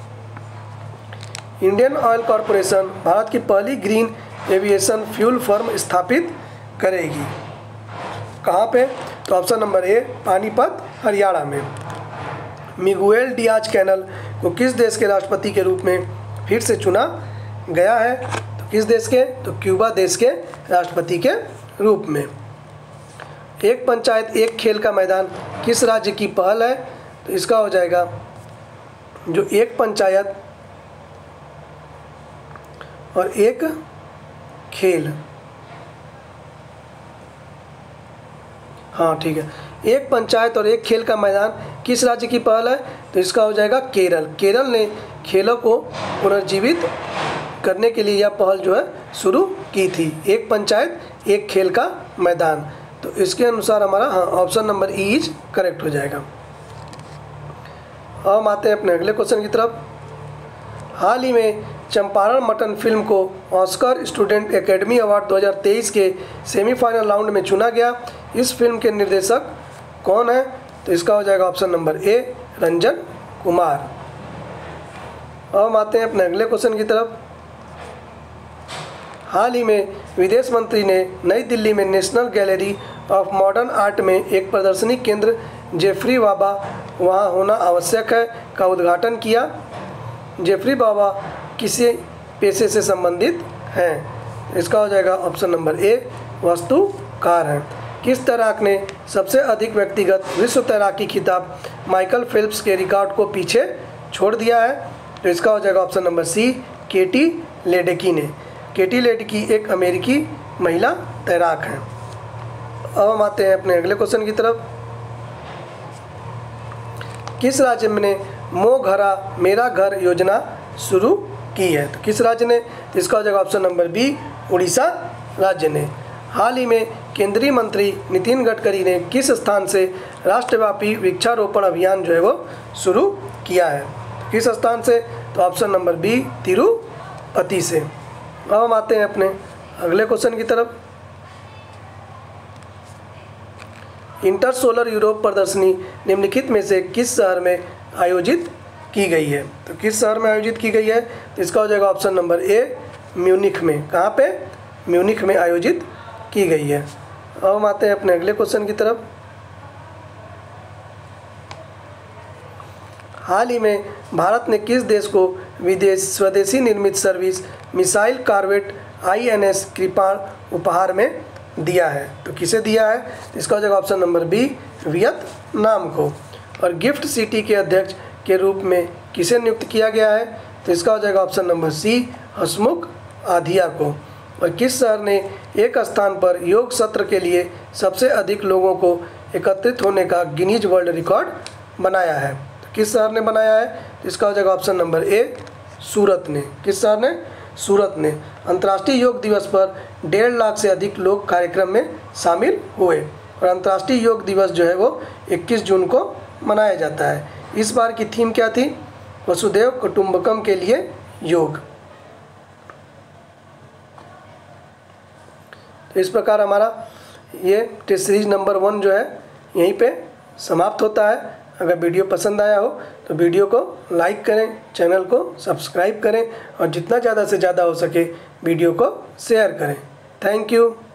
इंडियन ऑयल कॉरपोरेशन भारत की पहली ग्रीन एविएशन फ्यूल फर्म स्थापित करेगी, कहाँ पे? तो option number A Panipat Haryana में। मिगुएल डियाज कैनल को किस देश के राष्ट्रपति के रूप में फिर से चुना गया है? तो किस देश के? तो क्यूबा देश के राष्ट्रपति के रूप में। एक पंचायत एक खेल का मैदान किस राज्य की पहल है? तो इसका हो जाएगा जो एक पंचायत और एक खेल, हाँ ठीक है, एक पंचायत और एक खेल का मैदान किस राज्य की पहल है? तो इसका हो जाएगा केरल। केरल ने खेलों को पुनर्जीवित करने के लिए यह पहल जो है शुरू की थी, एक पंचायत एक खेल का मैदान। तो इसके अनुसार हमारा हाँ option number E is correct हो जाएगा। अब हम आते हैं अपने अगले क्वेश्चन की तरफ। हाल ही में चंपारण मटन फिल्म को ऑस्कर स्टूडेंट एकेडमी अवार्ड दो हज़ार तेईस के सेमीफाइनल राउंड में चुना गया। इस फिल्म के निर्देशक कौन है? तो इसका हो जाएगा option number A Ranjan Kumar. अब हम आते हैं अपने अगले क्वेश्चन की तरफ। हाल ही में विदेश मंत्री ने नई दिल्ली में National Gallery of Modern Art में एक प्रदर्शनी केंद्र जेफरी बाबा वहाँ होना आवश्यक है का उद्घाटन किया। जेफरी बाबा किसी पेशे से संबंधित हैं? इसका हो जाएगा ऑप्शन नंबर ए वास्तुकार हैं। किस तैराक ने सबसे अधिक व्यक्तिगत विश्व तैराकी खिताब माइकल फेल्प्स के रिकॉर्ड को पीछे छोड़ दिया है? तो इसका हो जाएगा option number C Katie Ledecky ने। केटी लेडेकी एक अमेरिकी महिला तैराक हैं। अब हम आते हैं अपने अगले क्वेश्चन की तरफ। किस राज्य ने मो घरा मेरा घर योजना शुरू की है? तो किस राज्य ने? इसका हो जाएगा ऑप्शन नंबर बी उड़ीसा राज्य ने। हाल ही में केंद्रीय मंत्री नितिन गडकरी ने किस स्थान से राष्ट्रव्यापी वृक्षारोपण अभियान जो है वो शुरू किया है? किस स्थान से? तो ऑप्शन नंबर बी तिरुपति से। अब हम आते हैं अपने अगले क्वेश्चन की तरफ। इंटर सोलर यूरोप प्रदर्शनी निम्नलिखित में से किस शहर में आयोजित की गई है? तो किस शहर में आयोजित की गई है? तो इसका हो जाएगा ऑप्शन नंबर ए म्यूनिख में। कहाँ पे? म्यूनिख में आयोजित की गई है। अब हम आते हैं अपने अगले क्वेश्चन की तरफ। हाल ही में भारत ने किस देश को विदेश स्वदेशी निर्मित service missile corvette I N S Kirpan उपहार में दिया है? तो किसे दिया है? तो इसका हो जाएगा ऑप्शन नंबर बी वियतनाम को। और गिफ्ट सिटी के अध्यक्ष के रूप में किसे नियुक्त किया गया है? तो इसका हो जाएगा ऑप्शन नंबर सी हसमुख आधिया को। और किस शहर ने एक स्थान पर योग सत्र के लिए सबसे अधिक लोगों को एकत्रित होने का गिनीज वर्ल्ड रिकॉर्ड बनाया है? तो किस शहर ने बनाया है? तो इसका हो जाएगा ऑप्शन नंबर ए सूरत ने। किस शहर ने? सूरत ने। अंतर्राष्ट्रीय योग दिवस पर डेढ़ लाख से अधिक लोग कार्यक्रम में शामिल हुए। और अंतर्राष्ट्रीय योग दिवस जो है वो इक्कीस जून को मनाया जाता है। इस बार की थीम क्या थी? वसुधैव कुटुंबकम के लिए योग। तो इस प्रकार हमारा ये टेस्ट सीरीज नंबर वन जो है यहीं पे समाप्त होता है। अगर वीडियो पसंद आया हो तो वीडियो को लाइक करें, चैनल को सब्सक्राइब करें और जितना ज़्यादा से ज़्यादा हो सके वीडियो को शेयर करें। Thank you.